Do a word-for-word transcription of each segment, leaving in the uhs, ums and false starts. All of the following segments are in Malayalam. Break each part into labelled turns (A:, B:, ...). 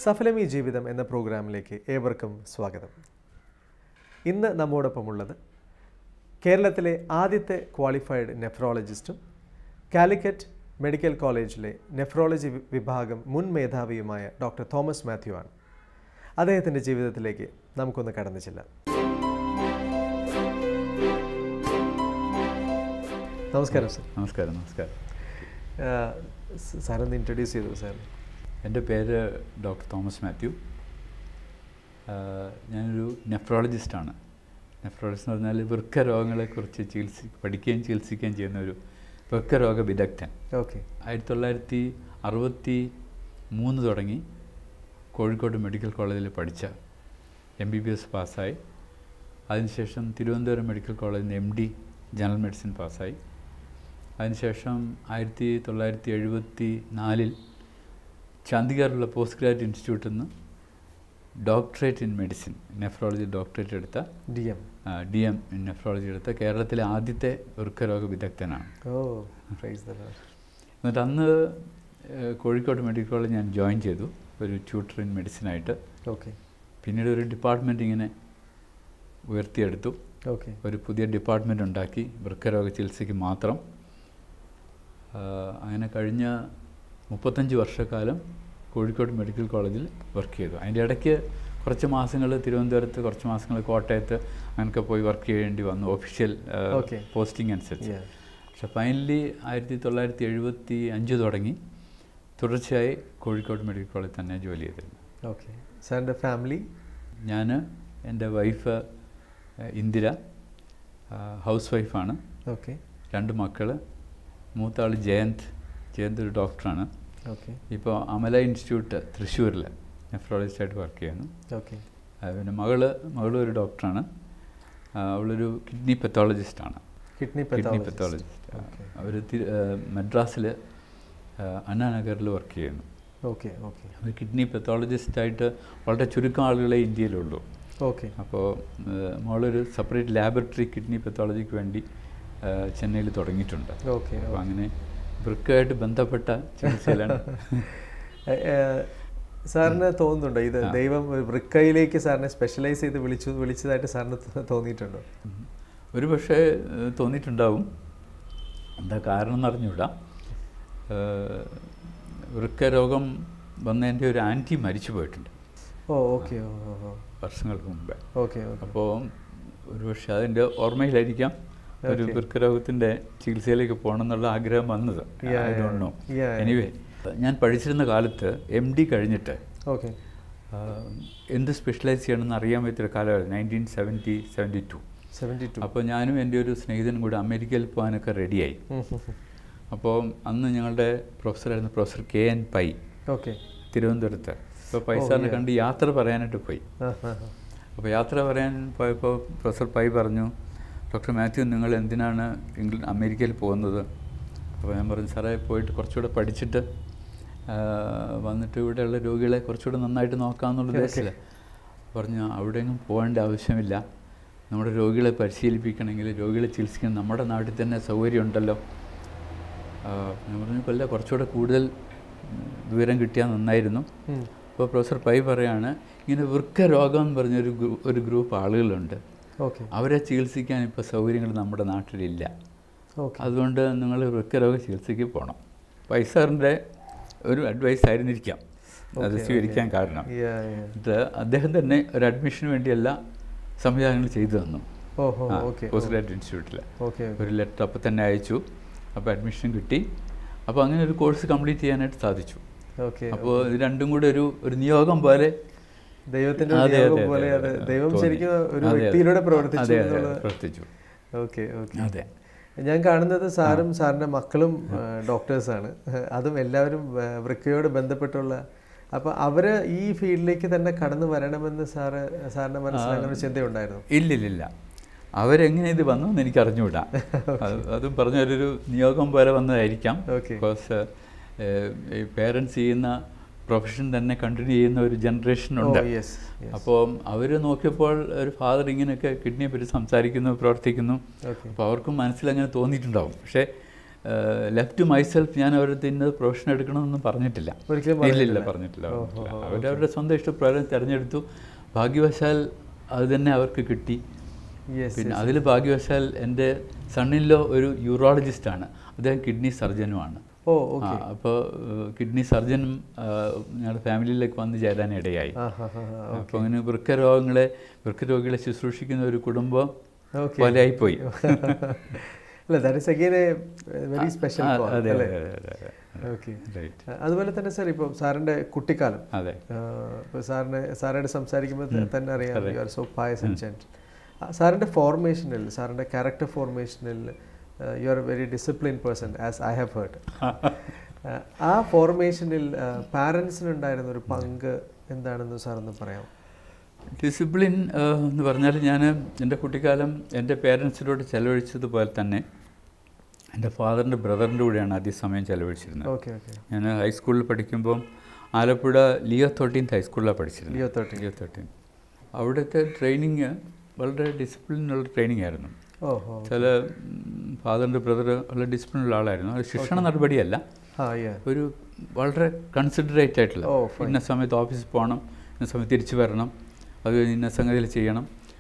A: സഫലമീ ജീവിതം എന്ന പ്രോഗ്രാമിലേക്ക് ഏവർക്കും സ്വാഗതം. ഇന്ന് നമ്മോടൊപ്പമുള്ളത് കേരളത്തിലെ ആദ്യത്തെ ക്വാളിഫൈഡ് നെഫ്രോളജിസ്റ്റും കാലിക്കറ്റ് മെഡിക്കൽ കോളേജിലെ നെഫ്രോളജി വിഭാഗം മുൻ മേധാവിയുമായ ഡോക്ടർ തോമസ് മാത്യു ആണ്. അദ്ദേഹത്തിൻ്റെ ജീവിതത്തിലേക്ക് നമുക്കൊന്ന് കടന്നു ചെല്ലാം. നമസ്കാരം സർ.
B: നമസ്കാരം. നമസ്കാരം.
A: സാറൊന്ന് ഇൻട്രൊഡ്യൂസ് ചെയ്തു സാർ.
B: എൻ്റെ പേര് ഡോക്ടർ തോമസ് മാത്യു. ഞാനൊരു നെഫ്രോളജിസ്റ്റാണ്. നെഫ്രോളജിസ്റ്റ് എന്ന് പറഞ്ഞാൽ വൃക്ക രോഗങ്ങളെക്കുറിച്ച് ചികിത്സി പഠിക്കുകയും ചികിത്സിക്കുകയും ചെയ്യുന്ന ഒരു വൃക്ക രോഗ വിദഗ്ധൻ.
A: ഓക്കെ.
B: ആയിരത്തി തൊള്ളായിരത്തി അറുപത്തി മൂന്ന് തുടങ്ങി കോഴിക്കോട് മെഡിക്കൽ കോളേജിൽ പഠിച്ച എം ബി ബി എസ് പാസ്സായി. അതിനുശേഷം തിരുവനന്തപുരം മെഡിക്കൽ കോളേജിൽ നിന്ന് എം ഡി ജനറൽ മെഡിസിൻ പാസ്സായി. അതിനുശേഷം ആയിരത്തി തൊള്ളായിരത്തി എഴുപത്തി നാലിൽ ചണ്ഡീഗറിലുള്ള പോസ്റ്റ് ഗ്രാജുവേറ്റ് ഇൻസ്റ്റിറ്റ്യൂട്ടിൽ നിന്ന് doctorate in medicine nephrology doctorate എടുത്ത
A: D M
B: D M in nephrology എടുത്ത കേരളത്തിലെ ആദ്യത്തെ വൃക്കരോഗ വിദഗ്ധനാണ്. എന്നിട്ട് അന്ന് കോഴിക്കോട് മെഡിക്കൽ കോളേജ് ഞാൻ ജോയിൻ ചെയ്തു ഒരു ട്യൂട്ടർ ഇൻ മെഡിസിനായിട്ട്.
A: ഓക്കെ.
B: പിന്നീട് ഒരു ഡിപ്പാർട്ട്മെൻറ്റ് ഇങ്ങനെ ഉയർത്തിയെടുത്തു.
A: ഓക്കെ.
B: ഒരു പുതിയ ഡിപ്പാർട്ട്മെൻറ്റ് ഉണ്ടാക്കി വൃക്കരോഗ ചികിത്സയ്ക്ക് മാത്രം. അങ്ങനെ കഴിഞ്ഞ മുപ്പത്തഞ്ച് വർഷക്കാലം കോഴിക്കോട് മെഡിക്കൽ കോളേജിൽ വർക്ക് ചെയ്തു. അതിൻ്റെ ഇടയ്ക്ക് കുറച്ച് മാസങ്ങൾ തിരുവനന്തപുരത്ത്, കുറച്ച് മാസങ്ങൾ കോട്ടയത്ത് അങ്ങനെയൊക്കെ പോയി വർക്ക് ചെയ്യേണ്ടി വന്നു ഒഫീഷ്യൽ പോസ്റ്റിംഗ് അനുസരിച്ച്. പക്ഷെ ഫൈനലി ആയിരത്തി തൊള്ളായിരത്തി എഴുപത്തി അഞ്ച് തുടങ്ങി തുടർച്ചയായി കോഴിക്കോട് മെഡിക്കൽ കോളേജിൽ തന്നെ ജോലി ചെയ്തിരുന്നു.
A: ഓക്കെ. സാറിൻ്റെ ഫാമിലി? ഞാൻ,
B: എൻ്റെ വൈഫ് ഇന്ദിര ഹൗസ് വൈഫാണ്.
A: ഓക്കെ.
B: രണ്ട് മക്കൾ. മൂത്ത ആൾ ജയന്ത്. ജയന്ത് ഒരു ഡോക്ടറാണ്.
A: ഓക്കെ.
B: ഇപ്പോൾ അമല ഇൻസ്റ്റിറ്റ്യൂട്ട് തൃശ്ശൂരിൽ നെഫ്രോളജിസ്റ്റായിട്ട് വർക്ക് ചെയ്യുന്നു.
A: ഓക്കെ.
B: പിന്നെ മകള് മകളും ഒരു ഡോക്ടറാണ്. അവളൊരു കിഡ്നി പെത്തോളജിസ്റ്റാണ്.
A: Kidney
B: kidney pathologist. അവർ മദ്രാസിൽ അണ്ണാനഗറിൽ വർക്ക് ചെയ്യുന്നു.
A: ഓക്കെ. ഓക്കെ.
B: അവർ കിഡ്നി പെത്തോളജിസ്റ്റായിട്ട് വളരെ ചുരുക്കം ആളുകളെ ഇന്ത്യയിലുള്ളൂ.
A: ഓക്കെ.
B: അപ്പോൾ മോളൊരു സെപ്പറേറ്റ് ലാബറട്ടറി കിഡ്നി പെത്തോളജിക്ക് വേണ്ടി ചെന്നൈയിൽ തുടങ്ങിയിട്ടുണ്ട്.
A: ഓക്കെ.
B: അപ്പോൾ അങ്ങനെ വൃക്കയായിട്ട് ബന്ധപ്പെട്ട ചികിത്സയിലാണ്.
A: സാറിന് തോന്നുന്നുണ്ടോ ഇത് ദൈവം വൃക്കയിലേക്ക് സാറിനെ സ്പെഷ്യലൈസ് ചെയ്ത് വിളിച്ചു വിളിച്ചതായിട്ട് സാറിന് തോന്നിയിട്ടുണ്ടോ?
B: ഒരു പക്ഷേ തോന്നിയിട്ടുണ്ടാവും. എന്താ കാരണം എന്ന് അറിഞ്ഞൂടാ. വൃക്ക രോഗം വന്നതിൻ്റെ ഒരു ആൻറ്റി മരിച്ചു പോയിട്ടുണ്ട്.
A: Oh okay.
B: വർഷങ്ങൾക്ക് മുമ്പേ.
A: ഓക്കെ.
B: അപ്പോൾ ഒരു പക്ഷേ അതിൻ്റെ ഓർമ്മയിലായിരിക്കാം ഒരു വൃക്കരോഗത്തിൻ്റെ ചികിത്സയിലേക്ക് പോകണം എന്നുള്ള ആഗ്രഹം വന്നത്. എനിവേ, ഞാൻ പഠിച്ചിരുന്ന കാലത്ത് എം ഡി കഴിഞ്ഞിട്ട്
A: ഓക്കെ
B: എന്ത് സ്പെഷ്യലൈസ് ചെയ്യണമെന്ന് അറിയാൻ പറ്റിയ കാലമായിരുന്നു nineteen seventy seventy two
A: seventy two അപ്പോൾ
B: ഞാനും എൻ്റെ ഒരു സ്നേഹിതനും കൂടെ അമേരിക്കയിൽ പോകാനൊക്കെ റെഡിയായി. അപ്പോൾ അന്ന് ഞങ്ങളുടെ പ്രൊഫസറായിരുന്നു professor K N Pai.
A: Okay.
B: തിരുവനന്തപുരത്ത്. ഇപ്പോൾ പൈസാറിനെ കണ്ട് യാത്ര പറയാനായിട്ട് പോയി. അപ്പോൾ യാത്ര പറയാൻ പോയപ്പോൾ പ്രൊഫസർ പൈ പറഞ്ഞു, ഡോക്ടർ മാത്യു, നിങ്ങൾ എന്തിനാണ് ഇംഗ്ലണ്ട് അമേരിക്കയിൽ പോകുന്നത്? അപ്പോൾ ഞാൻ പറഞ്ഞു, സാറേ പോയിട്ട് കുറച്ചുകൂടെ പഠിച്ചിട്ട് വന്നിട്ട് ഇവിടെയുള്ള രോഗികളെ കുറച്ചുകൂടെ നന്നായിട്ട് നോക്കാമെന്നുള്ള ഉദ്ദേശമില്ല. പറഞ്ഞു, അവിടെയെങ്കിലും പോകേണ്ട ആവശ്യമില്ല. നമ്മുടെ രോഗികളെ പരിശീലിപ്പിക്കണമെങ്കിൽ, രോഗികളെ ചികിത്സിക്കാൻ നമ്മുടെ നാട്ടിൽ തന്നെ സൗകര്യമുണ്ടല്ലോ. ഞാൻ പറഞ്ഞു, കൊല്ല കുറച്ചുകൂടെ കൂടുതൽ വിവരം കിട്ടിയാൽ നന്നായിരുന്നു. അപ്പോൾ പ്രൊഫസർ പൈ പറയാണ്, ഇങ്ങനെ വൃക്ക രോഗം എന്ന് പറഞ്ഞൊരു ഒരു ഗ്രൂപ്പ് ആളുകളുണ്ട്. അവരെ ചികിത്സിക്കാൻ ഇപ്പോൾ സൗകര്യങ്ങൾ നമ്മുടെ നാട്ടിലില്ല. അതുകൊണ്ട് നിങ്ങൾ വൃക്കരോഗ ചികിത്സയ്ക്ക് പോകണം. പൈസാറിൻ്റെ ഒരു അഡ്വൈസ് ആയിരുന്നിരിക്കാം അത് സ്വീകരിക്കാൻ കാരണം. ഇത് അദ്ദേഹം തന്നെ ഒരു അഡ്മിഷന് വേണ്ടി എല്ലാ സംവിധാനങ്ങളും ചെയ്തു തന്നു. പോസ്റ്റ് ഗ്രാജുവേറ്റ് ഇൻസ്റ്റിറ്റ്യൂട്ടിൽ ഒരു ലെറ്റർ അപ്പോൾ തന്നെ അയച്ചു. അപ്പോൾ അഡ്മിഷൻ കിട്ടി. അപ്പോൾ അങ്ങനെ ഒരു കോഴ്സ് കംപ്ലീറ്റ് ചെയ്യാനായിട്ട് സാധിച്ചു. അപ്പോൾ ഇത് രണ്ടും കൂടെ ഒരു ഒരു നിയോഗം പോലെ
A: ദൈവത്തിൻ്റെ പോലെ ദൈവം ശരിക്കും ഒരു വ്യക്തിയിലൂടെ പ്രവർത്തിച്ചു. ഓക്കെ. ഓക്കെ.
B: അതെ.
A: ഞാൻ കാണുന്നത് സാറും സാറിൻ്റെ മക്കളും ഡോക്ടേഴ്സാണ്. അതും എല്ലാവരും വൃക്കയോട് ബന്ധപ്പെട്ടുള്ള. അപ്പോൾ അവർ ഈ ഫീൽഡിലേക്ക് തന്നെ കടന്നു വരണമെന്ന് സാറ് സാറിൻ്റെ മനസ്സിൽ അങ്ങനെ ഒരു ചിന്തയുണ്ടായിരുന്നു?
B: ഇല്ലില്ല. അവരെങ്ങനെ ഇത് വന്നു എന്ന് എനിക്ക് അറിഞ്ഞുകൂടാ. അതും പറഞ്ഞൊരു നിയോഗം പോലെ വന്നതായിരിക്കാം. ബിക്കോസ് ഈ പേരൻസ് ചെയ്യുന്ന പ്രൊഫഷൻ തന്നെ കണ്ടിന്യൂ ചെയ്യുന്ന ഒരു ജനറേഷനുണ്ട്. അപ്പോൾ അവർ നോക്കിയപ്പോൾ ഒരു ഫാദർ ഇങ്ങനെയൊക്കെ കിഡ്നിയെ പറ്റി സംസാരിക്കുന്നു, പ്രവർത്തിക്കുന്നു. അപ്പോൾ അവർക്കും മനസ്സിലങ്ങനെ തോന്നിയിട്ടുണ്ടാവും. പക്ഷേ ലെഫ്റ്റ് മൈസെൽഫ് ഞാൻ അവരുടെ ഇന്നത് പ്രൊഫഷൻ എടുക്കണമെന്നൊന്നും പറഞ്ഞിട്ടില്ല. ഇല്ലില്ല, പറഞ്ഞിട്ടില്ല. അവരവരുടെ സ്വന്തം ഇഷ്ടപ്രകാരം തിരഞ്ഞെടുത്തു. ഭാഗ്യവശാൽ അത് തന്നെ അവർക്ക് കിട്ടി. പിന്നെ അതിൽ ഭാഗ്യവശാൽ എൻ്റെ സണ്ണിലോ ഒരു യൂറോളജിസ്റ്റാണ്, അദ്ദേഹം കിഡ്നി സർജനുമാണ്.
A: ഓ,
B: അപ്പോൾ കിഡ്നി സർജനും ഞങ്ങളുടെ ഫാമിലിയിലേക്ക് വന്ന് ചേരാനിടയായി. അപ്പോൾ അങ്ങനെ വൃക്കരോഗങ്ങളെ വൃക്കരോഗികളെ ശുശ്രൂഷിക്കുന്ന ഒരു കുടുംബം പോലെയായിപ്പോയി.
A: അതുപോലെ തന്നെ സാർ, ഇപ്പോൾ സാറിൻ്റെ കുട്ടിക്കാലം, ഇപ്പോൾ സാറിന് സാറിനോട് സംസാരിക്കുമ്പോൾ തന്നെ അറിയാം, you are so pious and gentle. സാറിൻ്റെ ഫോർമേഷനിൽ, സാറിൻ്റെ ക്യാരക്ടർ ഫോർമേഷനിൽ you are a very discipline person as I have heard. ആ ഫോർമേഷനിൽ പാരൻസിനുണ്ടായിരുന്ന ഒരു പങ്ക് എന്താണെന്ന് സാറൊന്ന് പറയാം.
B: ഡിസിപ്ലിൻ എന്ന് പറഞ്ഞാൽ, ഞാൻ എൻ്റെ കുട്ടിക്കാലം എൻ്റെ പേരൻസിനോട് ചെലവഴിച്ചതുപോലെ തന്നെ എൻ്റെ ഫാദറിൻ്റെ ബ്രദറിൻ്റെ കൂടെയാണ് ആദ്യ സമയം ചെലവഴിച്ചിരുന്നത്.
A: ഓക്കെ ഓക്കെ
B: ഞാൻ ഹൈസ്കൂളിൽ പഠിക്കുമ്പോൾ ആലപ്പുഴ ലിയോ തേർട്ടീൻത്ത് ഹൈസ്കൂളിലാണ് പഠിച്ചിരുന്നത്.
A: ലിയോ തേർട്ടീൻ
B: ലിയോ തേർട്ടീൻ അവിടുത്തെ ട്രെയിനിങ് വളരെ ഡിസിപ്ലിനുള്ള ട്രെയിനിങ് ആയിരുന്നു. ചില ഫാദറിൻ്റെ ബ്രദർ വളരെ ഡിസിപ്ലിനുള്ള ആളായിരുന്നു. അത് ശിക്ഷണ നടപടിയല്ല, ഒരു വളരെ കൺസിഡറേറ്റ് ആയിട്ടുള്ള, ഇന്ന സമയത്ത് ഓഫീസിൽ പോകണം, ഇന്ന സമയത്ത് തിരിച്ചു വരണം, അത് കഴിഞ്ഞ് ഇന്ന സംഗതിയിൽ ചെയ്യണം,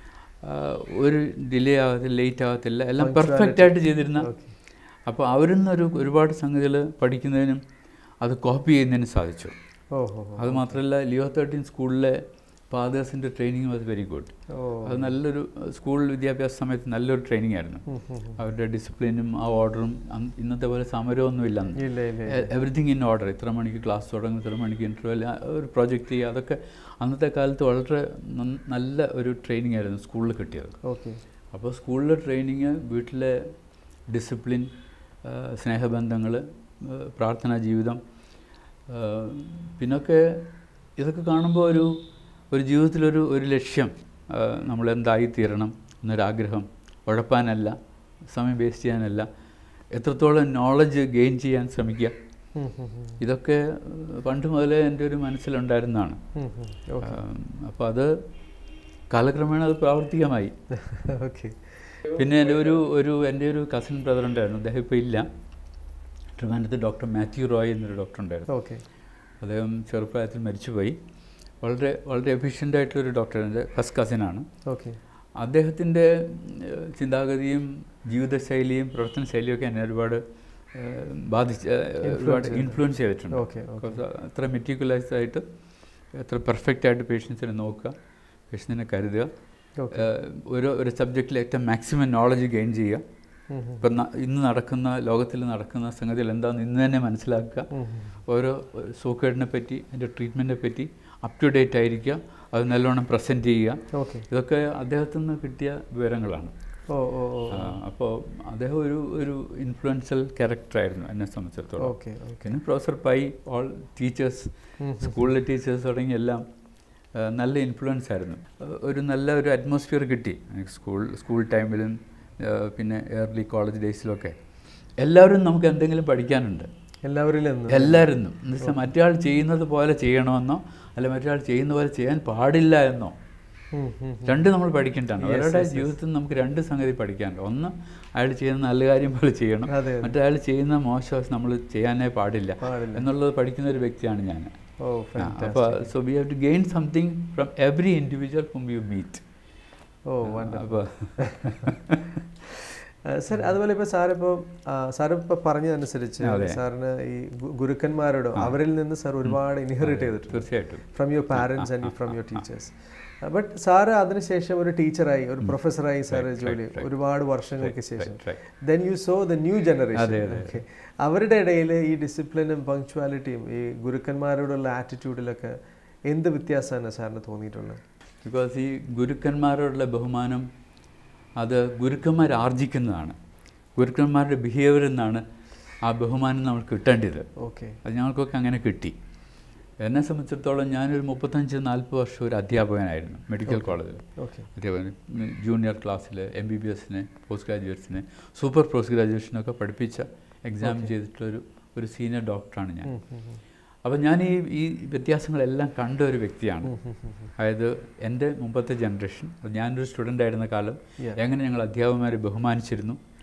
B: ഒരു ഡിലേ ആകത്തില്ല, ലേറ്റ് ആകത്തില്ല, എല്ലാം പെർഫെക്റ്റായിട്ട് ചെയ്തിരുന്ന. അപ്പോൾ അവരിൽ നിന്നൊരു ഒരുപാട് സംഗതികൾ പഠിക്കുന്നതിനും അത് കോപ്പി ചെയ്യുന്നതിനും സാധിച്ചു. അതുമാത്രമല്ല, ലിയോ തേർട്ടീൻ സ്കൂളിലെ ഫാദേഴ്സിൻ്റെ ട്രെയിനിങ്ങും അത് വെരി ഗുഡ്. അത് നല്ലൊരു സ്കൂൾ വിദ്യാഭ്യാസ സമയത്ത് നല്ലൊരു ട്രെയിനിങ് ആയിരുന്നു. അവരുടെ ഡിസിപ്ലിനും ആ ഓർഡറും, ഇന്നത്തെ പോലെ സമരമൊന്നുമില്ല. Everything in order. ഇത്ര മണിക്ക് ക്ലാസ് തുടങ്ങും, ഇത്ര മണിക്ക് ഇൻ്റർവെൽ, ഒരു പ്രോജക്റ്റ് ചെയ്യുക, അതൊക്കെ അന്നത്തെ കാലത്ത് വളരെ നല്ല ഒരു ട്രെയിനിങ് ആയിരുന്നു സ്കൂളിൽ കിട്ടിയത്. അപ്പോൾ സ്കൂളിലെ ട്രെയിനിങ്, വീട്ടിലെ ഡിസിപ്ലിൻ, സ്നേഹബന്ധങ്ങൾ, പ്രാർത്ഥനാ ജീവിതം, പിന്നൊക്കെ ഇതൊക്കെ കാണുമ്പോൾ ഒരു ഒരു ജീവിതത്തിലൊരു ഒരു ലക്ഷ്യം, നമ്മളെന്തായിത്തീരണം എന്നൊരാഗ്രഹം, ഉഴപ്പാനല്ല, സമയം വേസ്റ്റ് ചെയ്യാനല്ല, എത്രത്തോളം നോളജ് ഗെയിൻ ചെയ്യാൻ ശ്രമിക്കുക, ഇതൊക്കെ പണ്ട് മുതലേ എൻ്റെ ഒരു മനസ്സിലുണ്ടായിരുന്നതാണ്. അപ്പോൾ അത് കാലക്രമേണ അത് പ്രാവർത്തികമായി. പിന്നെ എൻ്റെ ഒരു ഒരു എൻ്റെ ഒരു കസിൻ ബ്രദർ ഉണ്ടായിരുന്നു, അദ്ദേഹം ഇപ്പോൾ ഇല്ല. ട്രിവാൻഡ്രത്ത് ഡോക്ടർ മാത്യു റോയ് എന്നൊരു ഡോക്ടർ ഉണ്ടായിരുന്നു. അദ്ദേഹം ചെറുപ്രായത്തിൽ മരിച്ചുപോയി. വളരെ വളരെ എഫിഷ്യൻ്റായിട്ടുള്ളൊരു ഡോക്ടർ, എൻ്റെ ഫസ്റ്റ് കസിനാണ്. അദ്ദേഹത്തിൻ്റെ ചിന്താഗതിയും ജീവിതശൈലിയും പ്രവർത്തന ശൈലിയൊക്കെ എന്നെ ഒരുപാട് ബാധിച്ച് ഒരുപാട് ഇൻഫ്ലുവൻസ് ചെയ്തിട്ടുണ്ട്. എത്ര മെറ്റിക്കുലൈസ് ആയിട്ട്, എത്ര പെർഫെക്റ്റ് ആയിട്ട് പേഷ്യൻസിനെ നോക്കുക, പേഷ്യൻസിനെ കരുതുക, ഓരോ ഒരു സബ്ജക്റ്റിൽ ഏറ്റവും മാക്സിമം നോളജ് ഗെയിൻ ചെയ്യുക. ഇപ്പം ഇന്ന് നടക്കുന്ന ലോകത്തിൽ നടക്കുന്ന സംഗതികൾ എന്താണെന്ന് ഇന്ന് തന്നെ മനസ്സിലാക്കുക, ഓരോ സൂക്കേടിനെ പറ്റി, അതിൻ്റെ ട്രീറ്റ്മെൻറ്റിനെ പറ്റി അപ് ടു ഡേറ്റ് ആയിരിക്കുക, അത് നല്ലോണം പ്രസൻറ്റ് ചെയ്യുക. ഇതൊക്കെ അദ്ദേഹത്തിൽ നിന്ന് കിട്ടിയ വിവരങ്ങളാണ്. അപ്പോൾ അദ്ദേഹം ഒരു ഒരു ഇൻഫ്ലുവൻഷ്യൽ ക്യാരക്ടറായിരുന്നു എന്നെ സംബന്ധിച്ചിടത്തോളം. പിന്നെ പ്രൊഫസർ പൈ, ഓൾ ടീച്ചേഴ്സ്, സ്കൂളിലെ ടീച്ചേഴ്സ് തുടങ്ങി എല്ലാം നല്ല ഇൻഫ്ലുവൻസ് ആയിരുന്നു. ഒരു നല്ല ഒരു അറ്റ്മോസ്ഫിയർ കിട്ടി സ്കൂൾ സ്കൂൾ ടൈമിലും പിന്നെ ഏർലി കോളേജ് ഡേയ്സിലൊക്കെ. എല്ലാവരും നമുക്ക് എന്തെങ്കിലും പഠിക്കാനുണ്ട്, എല്ലാവരിലും എല്ലാവരും. എന്ന് വെച്ചാൽ മറ്റൊരാൾ ചെയ്യുന്നത് പോലെ ചെയ്യണമെന്നോ അല്ല മറ്റൊരാൾ ചെയ്യുന്ന പോലെ ചെയ്യാൻ പാടില്ല എന്നോ, രണ്ട് നമ്മൾ പഠിക്കേണ്ടതാണ്. അവരുടെ ജീവിതത്തിൽ നമുക്ക് രണ്ട് സംഗതി പഠിക്കാനുണ്ട്. ഒന്ന്, അയാൾ ചെയ്യുന്ന നല്ല കാര്യം പോലെ ചെയ്യണം, മറ്റൊരാൾ ചെയ്യുന്ന മോശം നമ്മൾ ചെയ്യാനേ പാടില്ല എന്നുള്ളത് പഠിക്കുന്ന ഒരു വ്യക്തിയാണ് ഞാൻ. അപ്പോൾ so we have to gain something from every individual whom you meet.
A: അപ്പോൾ സാർ, അതുപോലെ ഇപ്പോൾ സാറിപ്പോൾ സാറിപ്പോൾ പറഞ്ഞതനുസരിച്ച് സാറിന് ഈ ഗുരുക്കന്മാരോടോ അവരിൽ നിന്ന് സാർ ഒരുപാട് ഇൻഹെറിറ്റ് ചെയ്തിട്ടുണ്ട്,
B: തീർച്ചയായിട്ടും,
A: from your parents and from your teachers. But സാറ് അതിനുശേഷം ഒരു ടീച്ചറായി, ഒരു പ്രൊഫസറായി സാറ് ജോലി ഒരുപാട് വർഷങ്ങൾക്ക് ശേഷം. Then you saw the new generation. Okay, അവരുടെ ഇടയിൽ ഈ ഡിസിപ്ലിനും പങ്ക്ച്വാലിറ്റിയും ഈ ഗുരുക്കന്മാരോടുള്ള ആറ്റിറ്റ്യൂഡിലൊക്കെ എന്ത് വ്യത്യാസമാണ് സാറിന് തോന്നിയിട്ടുള്ളത്?
B: ബിക്കോസ് ഈ ഗുരുക്കന്മാരോടുള്ള ബഹുമാനം അത് ഗുരുക്കന്മാർ ആർജിക്കുന്നതാണ്. ഗുരുക്കന്മാരുടെ ബിഹേവിയറിൽ നിന്നാണ് ആ ബഹുമാനം നമുക്ക് കിട്ടേണ്ടത്.
A: ഓക്കെ,
B: അത് ഞങ്ങൾക്കൊക്കെ അങ്ങനെ കിട്ടി. എന്നെ സംബന്ധിച്ചിടത്തോളം ഞാനൊരു മുപ്പത്തഞ്ച് നാൽപ്പത് വർഷം ഒരു അധ്യാപകനായിരുന്നു മെഡിക്കൽ കോളേജിൽ. അധ്യാപകൻ ജൂനിയർ ക്ലാസ്സിൽ എം ബി ബി എസിനെ, പോസ്റ്റ് ഗ്രാജുവേറ്റ്സിനെ, സൂപ്പർ പോസ്റ്റ് ഗ്രാജുവേഷനൊക്കെ പഠിപ്പിച്ച എക്സാം ചെയ്തിട്ടുള്ളൊരു ഒരു സീനിയർ ഡോക്ടറാണ് ഞാൻ. അപ്പം ഞാൻ ഈ ഈ വ്യത്യാസങ്ങളെല്ലാം കണ്ട ഒരു വ്യക്തിയാണ്. അതായത് എൻ്റെ മുമ്പത്തെ ജനറേഷൻ, ഞാനൊരു സ്റ്റുഡൻ്റ് ആയിരുന്ന കാലം എങ്ങനെ ഞങ്ങൾ അധ്യാപകന്മാരെ ബഹുമാനിച്ചിരുന്നു,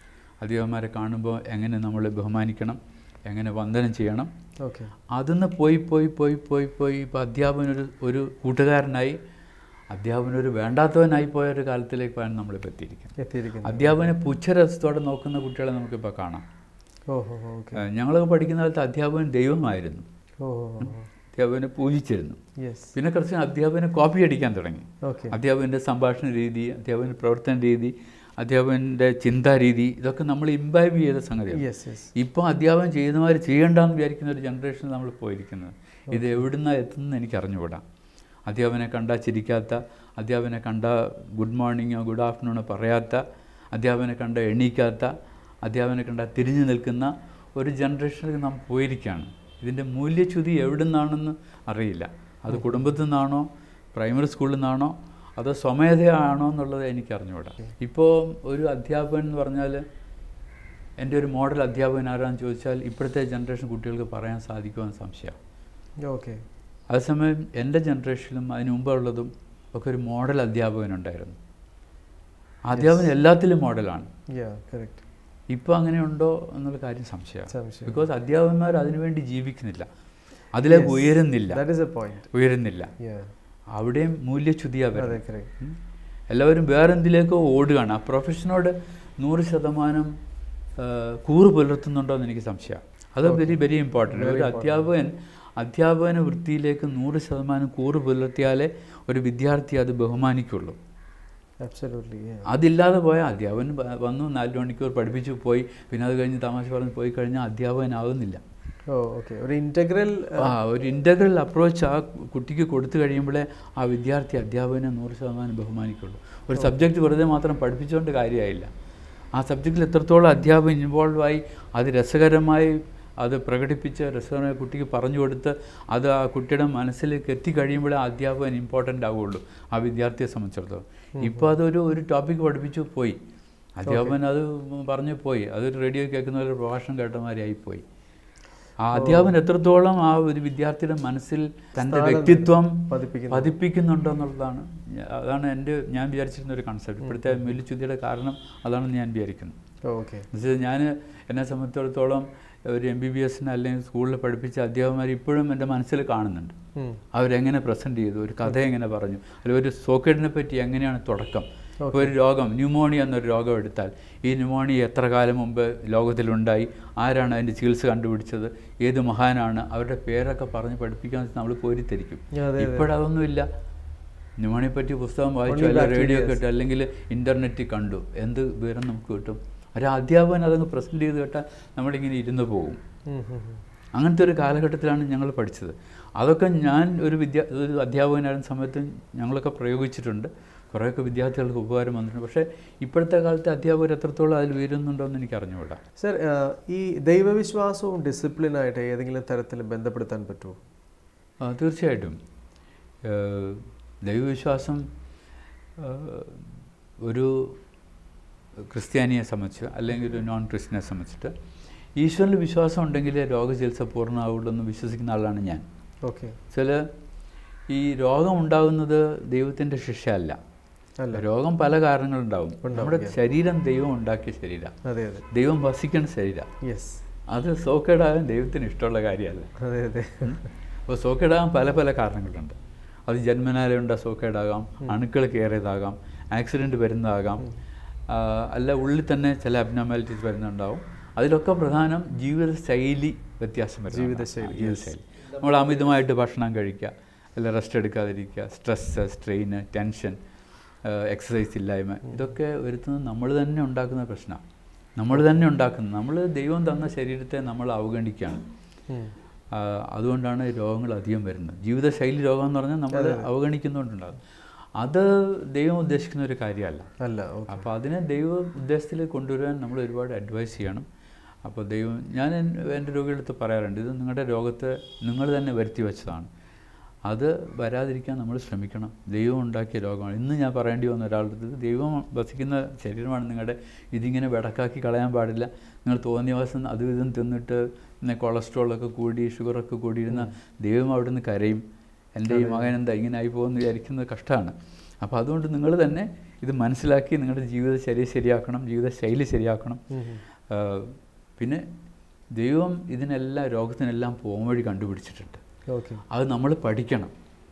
B: അധ്യാപകന്മാരെ കാണുമ്പോൾ എങ്ങനെ നമ്മൾ ബഹുമാനിക്കണം, എങ്ങനെ വന്ദനം ചെയ്യണം.
A: ഓക്കെ.
B: അതിന്ന് പോയി പോയി പോയി പോയി പോയി ഇപ്പോൾ അധ്യാപകനൊരു ഒരു കൂട്ടുകാരനായി, അധ്യാപകനൊരു വേണ്ടാത്തവനായി പോയ ഒരു കാലത്തിലേക്കാണ് നമ്മളിപ്പോൾ എത്തിയിരിക്കുന്നത്.
A: എത്തിയിരിക്കുന്നത്
B: അധ്യാപകനെ പുച്ഛരസത്തോടെ നോക്കുന്ന കുട്ടികളെ നമുക്കിപ്പോൾ കാണാം.
A: ഓഹോ. ഓക്കെ.
B: ഞങ്ങളൊക്കെ പഠിക്കുന്ന കാലത്ത് അധ്യാപകൻ ദൈവമായിരുന്നു.
A: ഓഹോ.
B: അധ്യാപകനെ പൂജിച്ചിരുന്നു.
A: യെസ്.
B: പിന്നെ കുറച്ച് അധ്യാപകനെ കോപ്പി അടിക്കാൻ തുടങ്ങി.
A: ഓക്കെ.
B: അധ്യാപകൻ്റെ സംഭാഷണ രീതി, അധ്യാപകൻ്റെ പ്രവർത്തന രീതി, അധ്യാപകൻ്റെ ചിന്താരീതി, ഇതൊക്കെ നമ്മൾ ഇംബൈബ് ചെയ്ത സംഗതിയാണ്.
A: Yes yes.
B: ഇപ്പോൾ അധ്യാപനം ചെയ്യുന്നവർ ചെയ്യേണ്ടെന്ന് വിചാരിക്കുന്ന ഒരു ജനറേഷനിൽ നമ്മൾ പോയിരിക്കുന്നത്. ഇത് എവിടുന്നാണ് എത്തുന്നതെന്ന് എനിക്ക് അറിഞ്ഞുകൂടാ. അധ്യാപകനെ കണ്ടാൽ ചിരിക്കാത്ത, അധ്യാപകനെ കണ്ടാൽ ഗുഡ് മോർണിംഗോ ഗുഡ് ആഫ്റ്റർനൂണോ പറയാത്ത, അധ്യാപകനെ കണ്ടാൽ എണീക്കാത്ത, അധ്യാപകനെ കണ്ടാൽ തിരിഞ്ഞു നിൽക്കുന്ന ഒരു ജനറേഷനിൽ നാം പോയിരിക്കുകയാണ്. ഇതിൻ്റെ മൂല്യച്യുതി എവിടെ നിന്നാണെന്ന് അറിയില്ല. അത് കുടുംബത്തിൽ നിന്നാണോ, പ്രൈമറി സ്കൂളിൽ നിന്നാണോ, അതോ സ്വമേധയാണോ എന്നുള്ളത് എനിക്ക് അറിഞ്ഞുകൂടാ. ഇപ്പോൾ ഒരു അധ്യാപകൻ എന്ന് പറഞ്ഞാൽ എൻ്റെ ഒരു മോഡൽ അധ്യാപകൻ ആരാന്ന് ചോദിച്ചാൽ ഇപ്പോഴത്തെ ജനറേഷൻ കുട്ടികൾക്ക് പറയാൻ സാധിക്കുമെന്ന് സംശയം.
A: ഓക്കെ.
B: അതേസമയം എൻ്റെ ജനറേഷനിലും അതിന് മുമ്പുള്ളതും ഒക്കെ ഒരു മോഡൽ അധ്യാപകനുണ്ടായിരുന്നു. അധ്യാപകൻ എല്ലാത്തിലും മോഡലാണ്. ഇപ്പോൾ അങ്ങനെയുണ്ടോ എന്നുള്ള കാര്യം സംശയമാണ്. ബിക്കോസ് അധ്യാപകന്മാർ അതിനുവേണ്ടി ജീവിക്കുന്നില്ല, അതിലേക്ക് ഉയരുന്നില്ല ഉയരുന്നില്ല അവിടെയും മൂല്യച്യുതിയാണ് വരുന്നത്. എല്ലാവരും വേറെന്തിലേക്കോ ഓടുകയാണ്. ആ പ്രൊഫഷനോട് നൂറ് ശതമാനം കൂറ് പുലർത്തുന്നുണ്ടോ എന്ന് എനിക്ക് സംശയമാണ്. അത് വെരി വെരി ഇമ്പോർട്ടൻറ്റ്. ഒരു അധ്യാപകൻ അധ്യാപന വൃത്തിയിലേക്ക് നൂറ് ശതമാനം കൂറ് പുലർത്തിയാലേ ഒരു വിദ്യാർത്ഥി അത് ബഹുമാനിക്കുള്ളൂ. അതില്ലാതെ പോയാൽ അധ്യാപകൻ വന്നു നാല് മണിക്കൂർ പഠിപ്പിച്ചു പോയി, പിന്നെ അത് കഴിഞ്ഞ് തമാശ പറഞ്ഞ് പോയി കഴിഞ്ഞാൽ അധ്യാപകനാകുന്നില്ല.
A: ഒരു ഇൻ്റഗ്രൽ
B: ആ ഒരു ഇൻ്റഗ്രൽ അപ്രോച്ച് ആ കുട്ടിക്ക് കൊടുത്തു കഴിയുമ്പോഴേ ആ വിദ്യാർത്ഥി അധ്യാപകനെ നൂറ് ശതമാനം ബഹുമാനിക്കുള്ളൂ. ഒരു സബ്ജക്റ്റ് വെറുതെ മാത്രം പഠിപ്പിച്ചുകൊണ്ട് കാര്യമായില്ല. ആ സബ്ജക്റ്റിൽ എത്രത്തോളം അധ്യാപകൻ ഇൻവോൾവായി അത് രസകരമായി അത് പ്രകടിപ്പിച്ച് രസകരമായി കുട്ടിക്ക് പറഞ്ഞു കൊടുത്ത് അത് ആ കുട്ടിയുടെ മനസ്സിലേക്ക് എത്തിക്കഴിയുമ്പോഴേ അധ്യാപകൻ ഇമ്പോർട്ടൻ്റ് ആവുകയുള്ളൂ ആ വിദ്യാർത്ഥിയെ സംബന്ധിച്ചിടത്തോളം. ഇപ്പോൾ അതൊരു ഒരു ടോപ്പിക്ക് പഠിപ്പിച്ചു പോയി, അധ്യാപകൻ അത് പറഞ്ഞു പോയി, അതൊരു റേഡിയോ കേൾക്കുന്ന ഒരു പ്രഭാഷണം കേട്ടമാരായിപ്പോയി. ആ അധ്യാപകൻ എത്രത്തോളം ആ ഒരു വിദ്യാർത്ഥിയുടെ മനസ്സിൽ തൻ്റെ വ്യക്തിത്വം പതിപ്പിക്കുന്നുണ്ടോ എന്നുള്ളതാണ്. അതാണ് എൻ്റെ ഞാൻ വിചാരിച്ചിരുന്ന ഒരു കൺസെപ്റ്റ്. ഇപ്പോഴത്തെ മൂല്യച്യുതിയുടെ കാരണം അതാണെന്ന് ഞാൻ വിചാരിക്കുന്നു.
A: ഓക്കെ.
B: എന്നുവെച്ചാൽ ഞാൻ എന്നെ സംബന്ധിച്ചിടത്തോളം ഒരു എം ബി ബി എസിന് അല്ലെങ്കിൽ സ്കൂളിൽ പഠിപ്പിച്ച അധ്യാപകന്മാർ ഇപ്പോഴും എൻ്റെ മനസ്സിൽ കാണുന്നുണ്ട്. അവരെങ്ങനെ പ്രസൻറ്റ് ചെയ്തു, ഒരു കഥ എങ്ങനെ പറഞ്ഞു, അല്ലെങ്കിൽ ഒരു സോക്കേഡിനെ പറ്റി എങ്ങനെയാണ് തുടക്കം. ഇപ്പോൾ ഒരു രോഗം, ന്യൂമോണിയ എന്നൊരു രോഗം എടുത്താൽ ഈ ന്യൂമോണിയ എത്ര കാലം മുമ്പ് ലോകത്തിലുണ്ടായി, ആരാണ് അതിൻ്റെ ചികിത്സ കണ്ടുപിടിച്ചത്, ഏത് മഹാനാണ്, അവരുടെ പേരൊക്കെ പറഞ്ഞ് പഠിപ്പിക്കാൻ നമ്മൾ കോരിത്തിരിക്കും. ഇപ്പോഴതൊന്നുമില്ല. ന്യൂമോണിയെ പറ്റി പുസ്തകം വായിച്ചു, അല്ലെങ്കിൽ റേഡിയോ കേട്ടു, അല്ലെങ്കിൽ ഇൻ്റർനെറ്റിൽ കണ്ടു, എന്ത് വിവരം നമുക്ക് കിട്ടും. ഒരു അധ്യാപകൻ അതങ്ങ് പ്രസൻറ്റ് ചെയ്ത് കേട്ടാൽ നമ്മളിങ്ങനെ ഇരുന്ന് പോകും. അങ്ങനത്തെ ഒരു കാലഘട്ടത്തിലാണ് ഞങ്ങൾ പഠിച്ചത്. അതൊക്കെ ഞാൻ ഒരു വിദ്യാ ഒരു അധ്യാപകനായിരുന്ന സമയത്ത് ഞങ്ങളൊക്കെ പ്രയോഗിച്ചിട്ടുണ്ട്. കുറേയൊക്കെ വിദ്യാർത്ഥികൾക്ക് ഉപകാരം വന്നിട്ടുണ്ട്. പക്ഷേ ഇപ്പോഴത്തെ കാലത്തെ അധ്യാപകർ എത്രത്തോളം അതിൽ ഉയരുന്നുണ്ടോ എന്ന് എനിക്ക് അറിഞ്ഞുകൂടാ.
A: സർ, ഈ ദൈവവിശ്വാസവും ഡിസിപ്ലിനായിട്ട് ഏതെങ്കിലും തരത്തിൽ ബന്ധപ്പെടുത്താൻ പറ്റുമോ?
B: തീർച്ചയായിട്ടും. ദൈവവിശ്വാസം ഒരു ക്രിസ്ത്യാനിയെ സംബന്ധിച്ച് അല്ലെങ്കിൽ ഒരു നോൺ ക്രിസ്ത്യനെ സംബന്ധിച്ചിട്ട് ഈശ്വരനിൽ വിശ്വാസം ഉണ്ടെങ്കിൽ രോഗചികിത്സ പൂർണ്ണമാവുള്ളൂ എന്ന് വിശ്വസിക്കുന്ന ആളാണ് ഞാൻ.
A: ഓക്കെ.
B: ചില ഈ രോഗം ഉണ്ടാകുന്നത് ദൈവത്തിൻ്റെ ശിക്ഷയല്ല. രോഗം പല കാരണങ്ങളുണ്ടാവും. നമ്മുടെ ശരീരം ദൈവം ഉണ്ടാക്കിയ ശരീരമാണ്, ദൈവം വസിക്കുന്ന ശരീരമാണ്. അത് സോക്കേടാകാൻ ദൈവത്തിന് ഇഷ്ടമുള്ള കാര്യമല്ല. അപ്പോൾ സോക്കേടാകാൻ പല പല കാരണങ്ങളുണ്ട്. അത് ജന്മനാലുണ്ട സോക്കേടാകാം, അണുക്കൾ കയറിയതാകാം, ആക്സിഡൻറ്റ് വരുന്നതാകാം, അല്ല ഉള്ളിൽ തന്നെ ചില അബ്നോർമാലിറ്റീസ് വരുന്നുണ്ടാവും. അതിലൊക്കെ പ്രധാനം ജീവിതശൈലി വ്യത്യാസം വരും. ജീവിതശൈലി ജീവിതശൈലി നമ്മൾ അമിതമായിട്ട് ഭക്ഷണം കഴിക്കുക, അല്ല റെസ്റ്റ് എടുക്കാതിരിക്കുക, സ്ട്രെസ്സ്, സ്ട്രെയിന്, ടെൻഷൻ, എക്സസൈസ് ഇല്ലായ്മ, ഇതൊക്കെ വരുത്തുന്നത് നമ്മൾ തന്നെ ഉണ്ടാക്കുന്ന പ്രശ്നമാണ്. നമ്മൾ തന്നെ ഉണ്ടാക്കുന്നത്. നമ്മൾ ദൈവം തന്ന ശരീരത്തെ നമ്മൾ അവഗണിക്കുകയാണ്. അതുകൊണ്ടാണ് രോഗങ്ങൾ അധികം വരുന്നത്. ജീവിതശൈലി രോഗം എന്ന് പറഞ്ഞാൽ നമ്മൾ അവഗണിക്കുന്നതുകൊണ്ടുണ്ടാകും. അത് ദൈവം ഉദ്ദേശിക്കുന്ന ഒരു കാര്യമല്ല അല്ല. അപ്പോൾ അതിനെ ദൈവ ഉദ്ദേശത്തിൽ കൊണ്ടുവരാൻ നമ്മൾ ഒരുപാട് അഡ്വൈസ് ചെയ്യണം. അപ്പോൾ ദൈവം ഞാൻ എൻ്റെ രോഗികളടുത്ത് പറയാറുണ്ട്, ഇത് നിങ്ങളുടെ രോഗത്തെ നിങ്ങൾ തന്നെ വരുത്തി വെച്ചതാണ്, അത് വരാതിരിക്കാൻ നമ്മൾ ശ്രമിക്കണം. ദൈവം ഉണ്ടാക്കിയ രോഗമാണ്. ഇന്ന് ഞാൻ പറയേണ്ടി വന്ന ഒരാളുടെ അടുത്ത് ദൈവം വസിക്കുന്ന ശരീരമാണ് നിങ്ങളുടെ, ഇതിങ്ങനെ വെടക്കാക്കി കളയാൻ പാടില്ല. നിങ്ങൾ തോന്നിയ ദിവസം അതും ഇതും തിന്നിട്ട് പിന്നെ കൊളസ്ട്രോളൊക്കെ കൂടി ഷുഗറൊക്കെ കൂടിയിരുന്ന ദൈവം അവിടെ നിന്ന് കരയും. എൻ്റെ ഈ മകൻ എന്താ ഇങ്ങനെ ആയി പോകുമെന്ന് വിചാരിക്കുന്നത് കഷ്ടമാണ്. അപ്പോൾ അതുകൊണ്ട് നിങ്ങൾ തന്നെ ഇത് മനസ്സിലാക്കി നിങ്ങളുടെ ജീവിതശൈലി ശരിയാക്കണം, ജീവിതശൈലി ശരിയാക്കണം. പിന്നെ ദൈവം ഇതിനെല്ലാം രോഗത്തിനെല്ലാം പോകാൻ വഴി കണ്ടുപിടിച്ചിട്ടുണ്ട്. അത് നമ്മൾ പഠിക്കണം.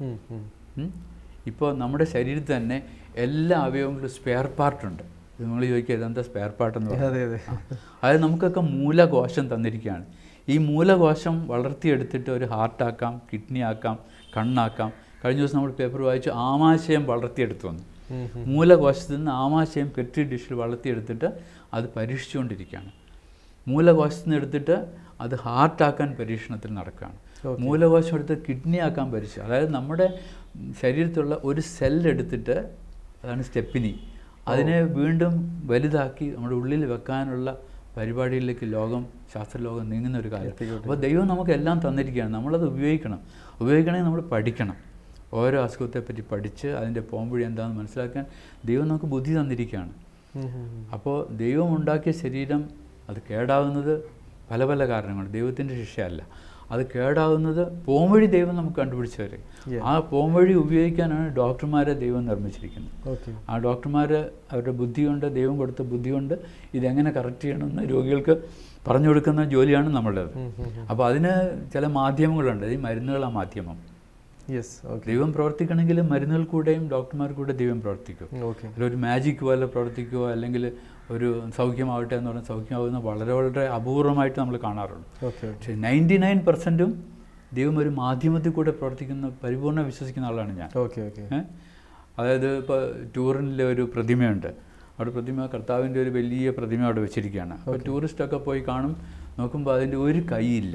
B: ഇപ്പോൾ നമ്മുടെ ശരീരത്തിൽ തന്നെ എല്ലാ അവയവങ്ങളും സ്പെയർ പാർട്ടുണ്ട്. നിങ്ങൾ ചോദിക്കുക ഇതെന്താ സ്പെയർ പാർട്ടെന്ന് പറയുന്നത്? അതായത് നമുക്കൊക്കെ മൂലകോശം തന്നിരിക്കുകയാണ്. ഈ മൂലകോശം വളർത്തിയെടുത്തിട്ട് ഒരു ഹാർട്ടാക്കാം, കിഡ്നി ആക്കാം, കണ്ണാക്കാം. കഴിഞ്ഞ ദിവസം നമ്മൾ പേപ്പർ വായിച്ചു ആമാശയം വളർത്തിയെടുത്തു വന്നു. മൂലകോശത്തിൽ നിന്ന് ആമാശയം പെട്രി ഡിഷിൽ വളർത്തിയെടുത്തിട്ട് അത് പരീക്ഷിച്ചുകൊണ്ടിരിക്കുകയാണ്. മൂലകോശത്തിൽ നിന്ന് എടുത്തിട്ട് അത് ഹാർട്ടാക്കാൻ പരീക്ഷണത്തിൽ നടക്കുകയാണ്. മൂലകോശം എടുത്ത് കിഡ്നി ആക്കാൻ പരീക്ഷിച്ചു. അതായത് നമ്മുടെ ശരീരത്തിലുള്ള ഒരു സെല്ലെടുത്തിട്ട്, അതാണ് സ്റ്റെപ്പിനി, അതിനെ വീണ്ടും വലുതാക്കി നമ്മുടെ ഉള്ളിൽ വെക്കാനുള്ള പരിപാടിയിലേക്ക് ലോകം, ശാസ്ത്രലോകം നീങ്ങുന്ന ഒരു കാര്യം. അപ്പോൾ ദൈവം നമുക്ക് എല്ലാം തന്നിരിക്കുകയാണ്. നമ്മളത് ഉപയോഗിക്കണം. ഉപയോഗിക്കണമെങ്കിൽ നമ്മൾ പഠിക്കണം. ഓരോ അസുഖത്തെപ്പറ്റി പഠിച്ച് അതിൻ്റെ പോംവഴി എന്താണെന്ന് മനസ്സിലാക്കാൻ ദൈവം നമുക്ക് ബുദ്ധി തന്നിരിക്കുകയാണ്. അപ്പോൾ ദൈവം ഉണ്ടാക്കിയ ശരീരം അത് കേടാവുന്നത് പല പല കാരണങ്ങൾ, ദൈവത്തിൻ്റെ ശിക്ഷയല്ല. അത് കേടാവുന്നത് പോംവഴി ദൈവം നമുക്ക് കണ്ടുപിടിച്ചവരെ. ആ പോംവഴി ഉപയോഗിക്കാനാണ് ഡോക്ടർമാരെ ദൈവം നിർമ്മിച്ചിരിക്കുന്നത്. ആ ഡോക്ടർമാർ അവരുടെ ബുദ്ധി കൊണ്ട്, ദൈവം കൊടുത്ത ബുദ്ധി കൊണ്ട് ഇതെങ്ങനെ കറക്റ്റ് ചെയ്യണമെന്ന് രോഗികൾക്ക് പറഞ്ഞു കൊടുക്കുന്ന ജോലിയാണ് നമ്മളുടേത്. അപ്പോൾ അതിന് ചില മാധ്യമങ്ങളുണ്ട്. ഈ മരുന്നുകളാണ് മാധ്യമം. ദൈവം പ്രവർത്തിക്കണമെങ്കിൽ മരുന്നുകൾ കൂടെയും ഡോക്ടർമാർ കൂടെ ദൈവം പ്രവർത്തിക്കും. ഒരു മാജിക് പോലെ പ്രവർത്തിക്കുകയോ അല്ലെങ്കിൽ ഒരു സൗഖ്യമാവട്ടെ എന്ന് പറഞ്ഞാൽ സൗഖ്യമാവുന്ന വളരെ വളരെ അപൂർവമായിട്ട് നമ്മൾ കാണാറുണ്ട്. പക്ഷേ നയൻറ്റി നയൻ പെർസെൻറ്റും ദൈവം ഒരു മാധ്യമത്തിൽ കൂടെ പ്രവർത്തിക്കുന്ന പരിപൂർണ്ണ വിശ്വസിക്കുന്ന ആളാണ് ഞാൻ. അതായത് ഇപ്പോൾ ടൂറിനിലെ ഒരു പ്രതിമയുണ്ട്. അവിടെ പ്രതിമ കർത്താവിൻ്റെ ഒരു വലിയ പ്രതിമ അവിടെ വെച്ചിരിക്കുകയാണ്. അപ്പോൾ ടൂറിസ്റ്റൊക്കെ പോയി കാണും, നോക്കുമ്പോൾ അതിൻ്റെ ഒരു കൈയില്ല.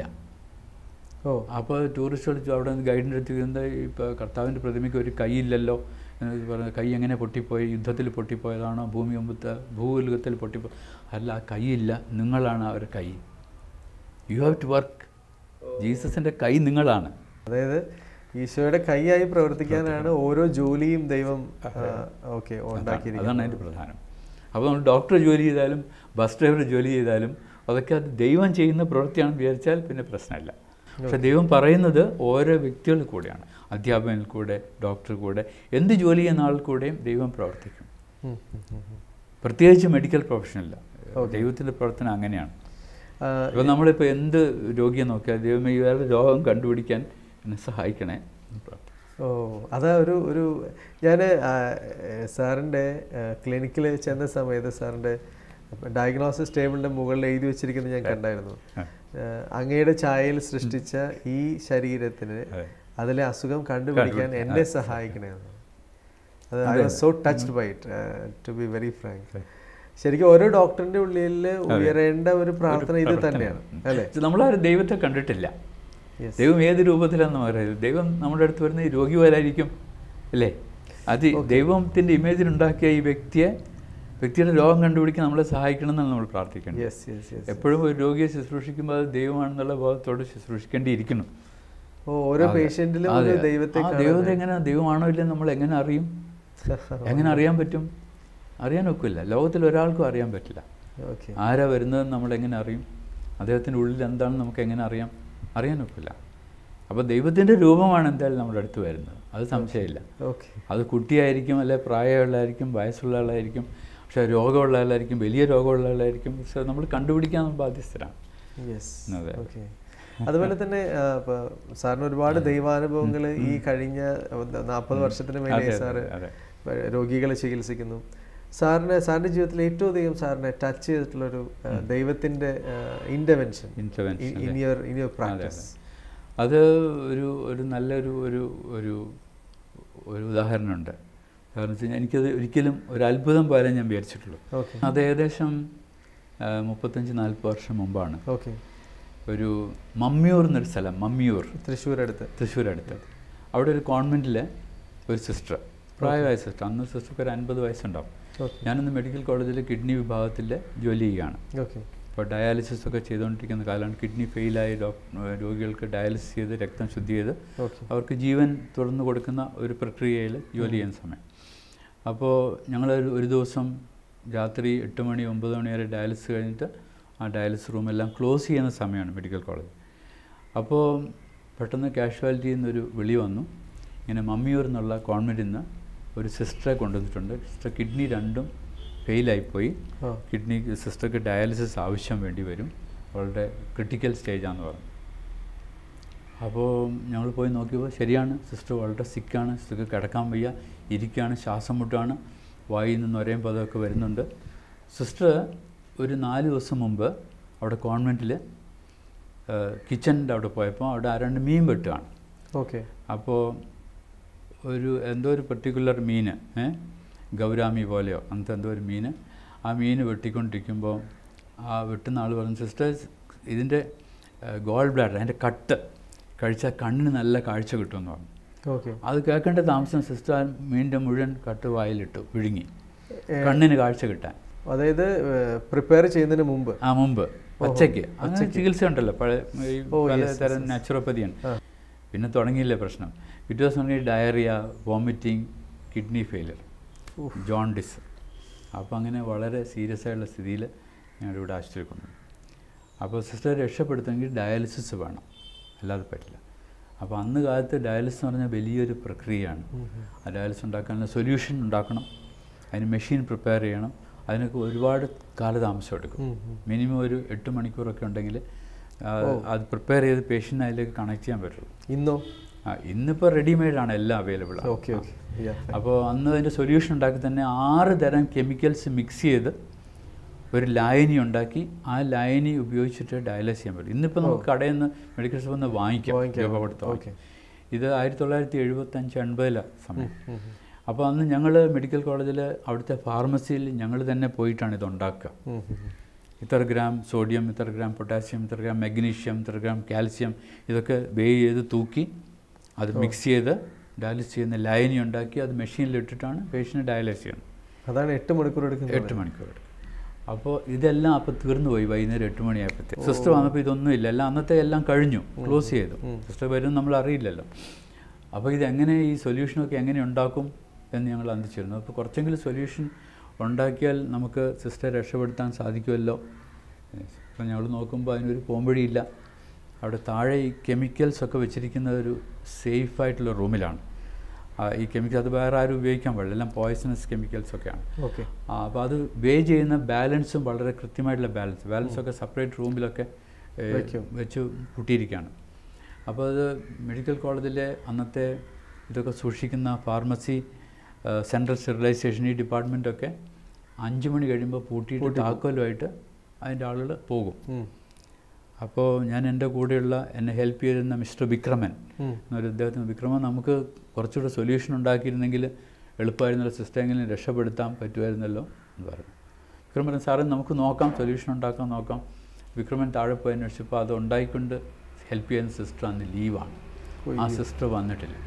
B: അപ്പോൾ ടൂറിസ്റ്റുകൾ അവിടെ നിന്ന് ഗൈഡിൻ്റെ അടുത്ത് എന്താ ഇപ്പോൾ കർത്താവിൻ്റെ പ്രതിമയ്ക്ക് ഒരു കൈയില്ലല്ലോ എന്ന് പറഞ്ഞ, കൈ എങ്ങനെ പൊട്ടിപ്പോയി? യുദ്ധത്തിൽ പൊട്ടിപ്പോയതാണോ? ഭൂമി മുമ്പത്തെ ഭൂയുഗത്തിൽ പൊട്ടിപ്പോ? അല്ല, ആ കൈയില്ല, നിങ്ങളാണ് അവരുടെ കൈ. You have to work. ജീസസിൻ്റെ കൈ നിങ്ങളാണ്.
A: അതായത് ഈശോയുടെ കൈയായി പ്രവർത്തിക്കാനാണ് ഓരോ ജോലിയും ദൈവം ഉണ്ടാക്കിയിരിക്കുന്നത്.
B: അതാണ് അതിൻ്റെ പ്രധാനം. അപ്പോൾ നമ്മൾ ഡോക്ടർ ജോലി ചെയ്താലും ബസ് ഡ്രൈവർ ജോലി ചെയ്താലും അതൊക്കെ അത് ദൈവം ചെയ്യുന്ന പ്രവൃത്തിയാണെന്ന് വിചാരിച്ചാൽ പിന്നെ പ്രശ്നമില്ല. പക്ഷെ ദൈവം പറയുന്നത് ഓരോ വ്യക്തികളിൽ കൂടെയാണ്. അധ്യാപകനിൽ കൂടെ, ഡോക്ടർ കൂടെ, എന്ത് ജോലി ചെയ്യുന്ന ആൾ കൂടെയും ദൈവം പ്രവർത്തിക്കും. പ്രത്യേകിച്ച് മെഡിക്കൽ പ്രൊഫഷനില്ല. ദൈവത്തിൻ്റെ പ്രവർത്തനം അങ്ങനെയാണ്. ഇപ്പോൾ നമ്മളിപ്പോൾ എന്ത് രോഗിയെ നോക്കിയാൽ ദൈവമേ ഇവരുടെ രോഗം കണ്ടുപിടിക്കാൻ എന്നെ സഹായിക്കണേ.
A: ഓ, അതാ ഒരു ഒരു ഞാൻ സാറിൻ്റെ ക്ലിനിക്കിൽ ചെന്ന സമയത്ത് സാറിൻ്റെ ഡയഗ്നോസിസ് ടേബിളിൻ്റെ മുകളിൽ എഴുതി വെച്ചിരിക്കുന്നത് ഞാൻ കണ്ടായിരുന്നു. അങ്ങയുടെ ഛായയിൽ സൃഷ്ടിച്ച ഈ ശരീരത്തിന് അതിലെ അസുഖം കണ്ടുപിടിക്കാൻ എന്നെ സഹായിക്കണമെന്ന്. അത് I was so touched by it, to be very frank. ശരിക്കും ഓരോ ഡോക്ടറിന്റെ ഉള്ളിൽ ഉയരേണ്ട ഒരു പ്രാർത്ഥന ഇത് തന്നെയാണ് അല്ലേ?
B: നമ്മളാരും ദൈവത്തെ കണ്ടിട്ടില്ല. ദൈവം ഏത് രൂപത്തിലാണെന്ന് പറയുന്നത്. ദൈവം നമ്മുടെ അടുത്ത് വരുന്ന ഈ രോഗി പോലായിരിക്കും അല്ലേ? അത് ദൈവത്തിൻ്റെ ഇമേജിലുണ്ടാക്കിയ ഈ വ്യക്തിയെ, വ്യക്തിയുടെ രോഗം കണ്ടുപിടിക്കാൻ നമ്മളെ സഹായിക്കണം എന്നാണ് നമ്മൾ പ്രാർത്ഥിക്കേണ്ടത്. എപ്പോഴും ഒരു രോഗിയെ ശുശ്രൂഷിക്കുമ്പോൾ അത് ദൈവമാണെന്നുള്ള ബോധത്തോട് ശുശ്രൂഷിക്കേണ്ടിയിരിക്കുന്നു.
A: ഓരോ പേഷ്യന്റിലും ദൈവത്തെ
B: ദൈവത്തെ എങ്ങനെ ദൈവമാണോ ഇല്ലെന്ന് നമ്മൾ എങ്ങനെ അറിയും? എങ്ങനെ അറിയാൻ പറ്റും? അറിയാൻ ഒക്കില്ല. ലോകത്തിൽ ഒരാൾക്കും അറിയാൻ പറ്റില്ല. ആരാ വരുന്നതെന്ന് നമ്മൾ എങ്ങനെ അറിയും? അദ്ദേഹത്തിൻ്റെ ഉള്ളിൽ എന്താണെന്ന് നമുക്ക് എങ്ങനെ അറിയാം? അറിയാൻ ഒക്കില്ല. അപ്പോൾ ദൈവത്തിൻ്റെ രൂപമാണ് എന്തായാലും നമ്മുടെ അടുത്ത് വരുന്നത്, അത് സംശയമില്ല. അത് കുട്ടിയായിരിക്കും, അല്ലെ പ്രായമുള്ളതായിരിക്കും, വയസ്സുള്ള ആളായിരിക്കും, പക്ഷേ രോഗമുള്ള ആളായിരിക്കും, വലിയ രോഗമുള്ള ആളായിരിക്കും. പക്ഷേ നമ്മൾ കണ്ടുപിടിക്കാൻ ബാധ്യസ്ഥരാണ്.
A: അതെ. അതുപോലെ തന്നെ സാറിന് ഒരുപാട് ദൈവാനുഭവങ്ങൾ ഈ കഴിഞ്ഞ നാൽപ്പത് വർഷത്തിന് മേലെ സാറ് രോഗികളെ ചികിത്സിക്കുന്നു. സാറിന് സാറിൻ്റെ ജീവിതത്തിൽ ഏറ്റവും അധികം സാറിനെ ടച്ച് ചെയ്തിട്ടുള്ളൊരു ദൈവത്തിൻ്റെ intervention in your in your practice,
B: അത് ഒരു ഒരു നല്ലൊരു ഒരു ഒരു ഒരു ഉദാഹരണമുണ്ട്. കാരണം വെച്ച് കഴിഞ്ഞാൽ എനിക്കത് ഒരിക്കലും ഒരു അത്ഭുതം പോലെ ഞാൻ വിചാരിച്ചിട്ടുള്ളൂ. അത് ഏകദേശം മുപ്പത്തഞ്ച് നാൽപ്പത് വർഷം മുമ്പാണ്.
A: ഓക്കെ.
B: ഒരു മമ്മിയൂർ എന്നൊരു സ്ഥലം, മമ്മിയൂർ,
A: തൃശ്ശൂരടുത്ത്
B: തൃശ്ശൂരടുത്ത് അവിടെ ഒരു കോൺവെൻറ്റിലെ ഒരു സിസ്റ്റർ, പ്രായമായ സിസ്റ്റർ, അന്ന് സിസ്റ്റർക്ക് ഒരു അൻപത് വയസ്സുണ്ടാവും. ഞാനിന്ന് മെഡിക്കൽ കോളേജിൽ കിഡ്നി വിഭാഗത്തിൽ ജോലി ചെയ്യുകയാണ്. അപ്പോൾ ഡയാലിസിസ് ഒക്കെ ചെയ്തുകൊണ്ടിരിക്കുന്ന കാലമാണ്. കിഡ്നി ഫെയിലായ രോഗികൾക്ക് ഡയാലിസിസ് ചെയ്ത് രക്തം ശുദ്ധി ചെയ്ത് അവർക്ക് ജീവൻ തുറന്നു കൊടുക്കുന്ന ഒരു പ്രക്രിയയിൽ ജോലി ചെയ്യുന്ന സമയം. അപ്പോൾ ഞങ്ങൾ ഒരു ദിവസം രാത്രി എട്ട് മണി ഒമ്പത് മണി വരെ ഡയാലിസിസ് കഴിഞ്ഞിട്ട് ആ ഡയാലിസിസ് റൂമെല്ലാം ക്ലോസ് ചെയ്യുന്ന സമയമാണ് മെഡിക്കൽ കോളേജ്. അപ്പോൾ പെട്ടെന്ന് കാഷ്വാലിറ്റിയിൽ നിന്നൊരു വിളി വന്നു, ഇങ്ങനെ മമ്മിയൂർ എന്നുള്ള കോൺവെൻറ്റിൽ നിന്ന് ഒരു സിസ്റ്ററെ കൊണ്ടുവന്നിട്ടുണ്ട്. സിസ്റ്റർ കിഡ്നി രണ്ടും ഫെയിലായിപ്പോയി. കിഡ്നി സിസ്റ്റർക്ക് ഡയാലിസിസ് ആവശ്യം വേണ്ടി വരും, അവളുടെ ക്രിട്ടിക്കൽ സ്റ്റേജാണെന്ന് പറഞ്ഞു. അപ്പോൾ ഞങ്ങൾ പോയി നോക്കിയപ്പോൾ ശരിയാണ്, സിസ്റ്റർ വളരെ സിക്കാണ്, സിസ്റ്റർക്ക് കിടക്കാൻ വയ്യ, ഇരിക്കുകയാണ്, ശ്വാസം മുട്ടാണ്, വായിൽ നിന്ന് ഒരേം പദമൊക്കെ വരുന്നുണ്ട്. സിസ്റ്റർ ഒരു നാല് ദിവസം മുമ്പ് അവിടെ കോൺവെൻറ്റിൽ കിച്ചണിൻ്റെ അവിടെ പോയപ്പോൾ അവിടെ ആരാണ്ട് മീൻ വെട്ടുകയാണ്.
A: ഓക്കെ.
B: അപ്പോൾ ഒരു എന്തോ ഒരു പെർട്ടിക്കുലർ മീൻ, ഗൗരാമി പോലെയോ അങ്ങനത്തെ എന്തോ ഒരു മീൻ, ആ മീൻ വെട്ടിക്കൊണ്ടിരിക്കുമ്പോൾ ആ വെട്ടുന്ന ആൾ പറഞ്ഞു, സിസ്റ്റേഴ്സ് ഇതിൻ്റെ ഗോൾ ബ്ലാഡർ അതിൻ്റെ കട്ട് കഴിച്ചാൽ കണ്ണിന് നല്ല കാഴ്ച കിട്ടുമെന്ന് പറഞ്ഞു.
A: ഓക്കെ.
B: അത് കേൾക്കേണ്ട താമസം സിസ്റ്റർ മീനിൻ്റെ മുഴുവൻ കട്ട് വായിലിട്ടു, വിഴുങ്ങി, കണ്ണിന് കാഴ്ച കിട്ടാൻ.
A: അതായത് പ്രിപ്പയർ ചെയ്യുന്നതിന് മുമ്പ്
B: ആ മുമ്പ് പച്ചയ്ക്ക് അങ്ങനെ ചികിത്സ ഉണ്ടല്ലോ, പഴയ പലതരം നാച്ചുറോപ്പതിയാണ്. പിന്നെ തുടങ്ങിയില്ലേ പ്രശ്നം. പിറ്റേ ദിവസം തുടങ്ങി diarrhoea, vomiting, kidney failure, jaundice. അപ്പോൾ അങ്ങനെ വളരെ സീരിയസ് ആയിട്ടുള്ള സ്ഥിതിയിൽ ഞങ്ങളുടെ ഇവിടെ ആശുപത്രിയിൽ കൊണ്ടുപോയി. അപ്പോൾ സിസ്റ്റർ രക്ഷപ്പെടുത്തുമെങ്കിൽ ഡയാലിസിസ് വേണം, അല്ലാതെ പറ്റില്ല. അപ്പോൾ അന്ന് കാലത്ത് ഡയാലിസിസ് എന്ന് പറഞ്ഞാൽ വലിയൊരു പ്രക്രിയയാണ്. ആ ഡയാലിസിസ് ഉണ്ടാക്കാനുള്ള സൊല്യൂഷൻ ഉണ്ടാക്കണം, അതിന് മെഷീൻ പ്രിപ്പയർ ചെയ്യണം, അതിനൊക്കെ ഒരുപാട് കാലതാമസം എടുക്കും. മിനിമം ഒരു എട്ട് മണിക്കൂറൊക്കെ ഉണ്ടെങ്കിൽ അത് പ്രിപ്പയർ ചെയ്ത് പേഷ്യൻ്റ് അതിലേക്ക് കണക്ട് ചെയ്യാൻ പറ്റുള്ളൂ.
A: ഇന്നോ
B: ആ ഇന്നിപ്പോൾ റെഡിമെയ്ഡാണ്, എല്ലാം അവൈലബിൾ ആണ്.
A: Okay okay.
B: അപ്പോൾ അന്ന് അതിൻ്റെ സൊല്യൂഷൻ ഉണ്ടാക്കി തന്നെ ആറ് തരം കെമിക്കൽസ് മിക്സ് ചെയ്ത് ഒരു ലായനി ഉണ്ടാക്കി ആ ലായനി ഉപയോഗിച്ചിട്ട് ഡയാലിസ് ചെയ്യാൻ പറ്റും. ഇന്നിപ്പോൾ നമുക്ക് കടയിൽ നിന്ന് മെഡിക്കൽ ഷോപ്പിൽ നിന്ന് വാങ്ങിക്കാം, രൂപപ്പെടുത്താം. ഇത് ആയിരത്തി തൊള്ളായിരത്തി എഴുപത്തഞ്ച് എൺപതിലാണ് സമയം. അപ്പോൾ അന്ന് ഞങ്ങൾ മെഡിക്കൽ കോളേജിൽ അവിടുത്തെ ഫാർമസിയിൽ ഞങ്ങൾ തന്നെ പോയിട്ടാണ് ഇത് ഉണ്ടാക്കുക. ഇത്ര ഗ്രാം സോഡിയം, ഇത്ര ഗ്രാം പൊട്ടാസ്യം, ഇത്ര ഗ്രാം മഗ്നീഷ്യം, ഇത്ര ഗ്രാം കാൽസ്യം, ഇതൊക്കെ വേ ചെയ്ത് തൂക്കി അത് മിക്സ് ചെയ്ത് ഡയാലിസ് ചെയ്യുന്ന ലൈനി ഉണ്ടാക്കി അത് മെഷീനിലിട്ടിട്ടാണ് പേഷ്യൻറ്റ് ഡയാലിസ് ചെയ്യുന്നത്.
A: അതാണ് എട്ട് മണിക്കൂർ എടുക്കുന്നത്.
B: എട്ട് മണിക്കൂർ എടുക്കും. അപ്പോൾ ഇതെല്ലാം അപ്പോൾ തീർന്നു പോയി. വൈകുന്നേരം എട്ട് മണിയായപ്പോഴത്തേക്ക് സിസ്റ്റർ വന്നപ്പോൾ ഇതൊന്നുമില്ല, എല്ലാം അന്നത്തെ എല്ലാം കഴിഞ്ഞു, ക്ലോസ് ചെയ്തു. സിസ്റ്റർ വരും നമ്മൾ അറിയില്ലല്ലോ. അപ്പോൾ ഇതെങ്ങനെ ഈ സൊല്യൂഷനൊക്കെ എങ്ങനെ ഉണ്ടാക്കും എന്ന് ഞങ്ങൾ അന്തിച്ചിരുന്നു. അപ്പോൾ കുറച്ചെങ്കിലും സൊല്യൂഷൻ ഉണ്ടാക്കിയാൽ നമുക്ക് സിസ്റ്ററെ രക്ഷപ്പെടുത്താൻ സാധിക്കുമല്ലോ. അപ്പോൾ ഞങ്ങൾ നോക്കുമ്പോൾ അതിനൊരു പോംവഴിയില്ല. അവിടെ താഴെ ഈ കെമിക്കൽസൊക്കെ വെച്ചിരിക്കുന്ന ഒരു സേഫായിട്ടുള്ള റൂമിലാണ്. ഈ കെമിക്കൽ അത് വേറെ ആരും ഉപയോഗിക്കാൻ പാടില്ല, എല്ലാം പോയ്സണസ് കെമിക്കൽസൊക്കെയാണ്.
A: ഓക്കെ.
B: അപ്പോൾ അത് വേ ചെയ്യുന്ന ബാലൻസും വളരെ കൃത്യമായിട്ടുള്ള ബാലൻസ് ബാലൻസൊക്കെ സെപ്പറേറ്റ് റൂമിലൊക്കെ വെച്ച് കൂട്ടിയിരിക്കുകയാണ്. അപ്പോൾ അത് മെഡിക്കൽ കോളേജിലെ അന്നത്തെ ഇതൊക്കെ സൂക്ഷിക്കുന്ന ഫാർമസി, സെൻട്രൽ സ്റ്റെറിലൈസേഷൻ ഈ ഡിപ്പാർട്ട്മെൻറ്റൊക്കെ അഞ്ച് മണി കഴിയുമ്പോൾ പൂട്ടിയിട്ട് താക്കോലുമായിട്ട് അതിൻ്റെ ആളുകൾ പോകും. അപ്പോൾ ഞാൻ എൻ്റെ കൂടെയുള്ള എന്നെ ഹെൽപ്പ് ചെയ്തിരുന്ന മിസ്റ്റർ വിക്രമൻ എന്നൊരു അദ്ദേഹത്തിന്, വിക്രമൻ നമുക്ക് കുറച്ചുകൂടെ സൊല്യൂഷൻ ഉണ്ടാക്കിയിരുന്നെങ്കിൽ എളുപ്പമായിരുന്നല്ലോ, സിസ്റ്റമെങ്കിലും രക്ഷപ്പെടുത്താൻ പറ്റുമായിരുന്നല്ലോ എന്ന് പറഞ്ഞു. വിക്രമൻ പറഞ്ഞു, സാറേ നമുക്ക് നോക്കാം, സൊല്യൂഷൻ ഉണ്ടാക്കാൻ നോക്കാം. വിക്രമൻ താഴെ പോയി അന്വേഷിച്ചപ്പോൾ അത് ഉണ്ടായിക്കൊണ്ട് ഹെൽപ്പ് ചെയ്യുന്ന സിസ്റ്റർ അന്ന് ലീവാണ്. ആ സിസ്റ്റർ വന്നിട്ടില്ല.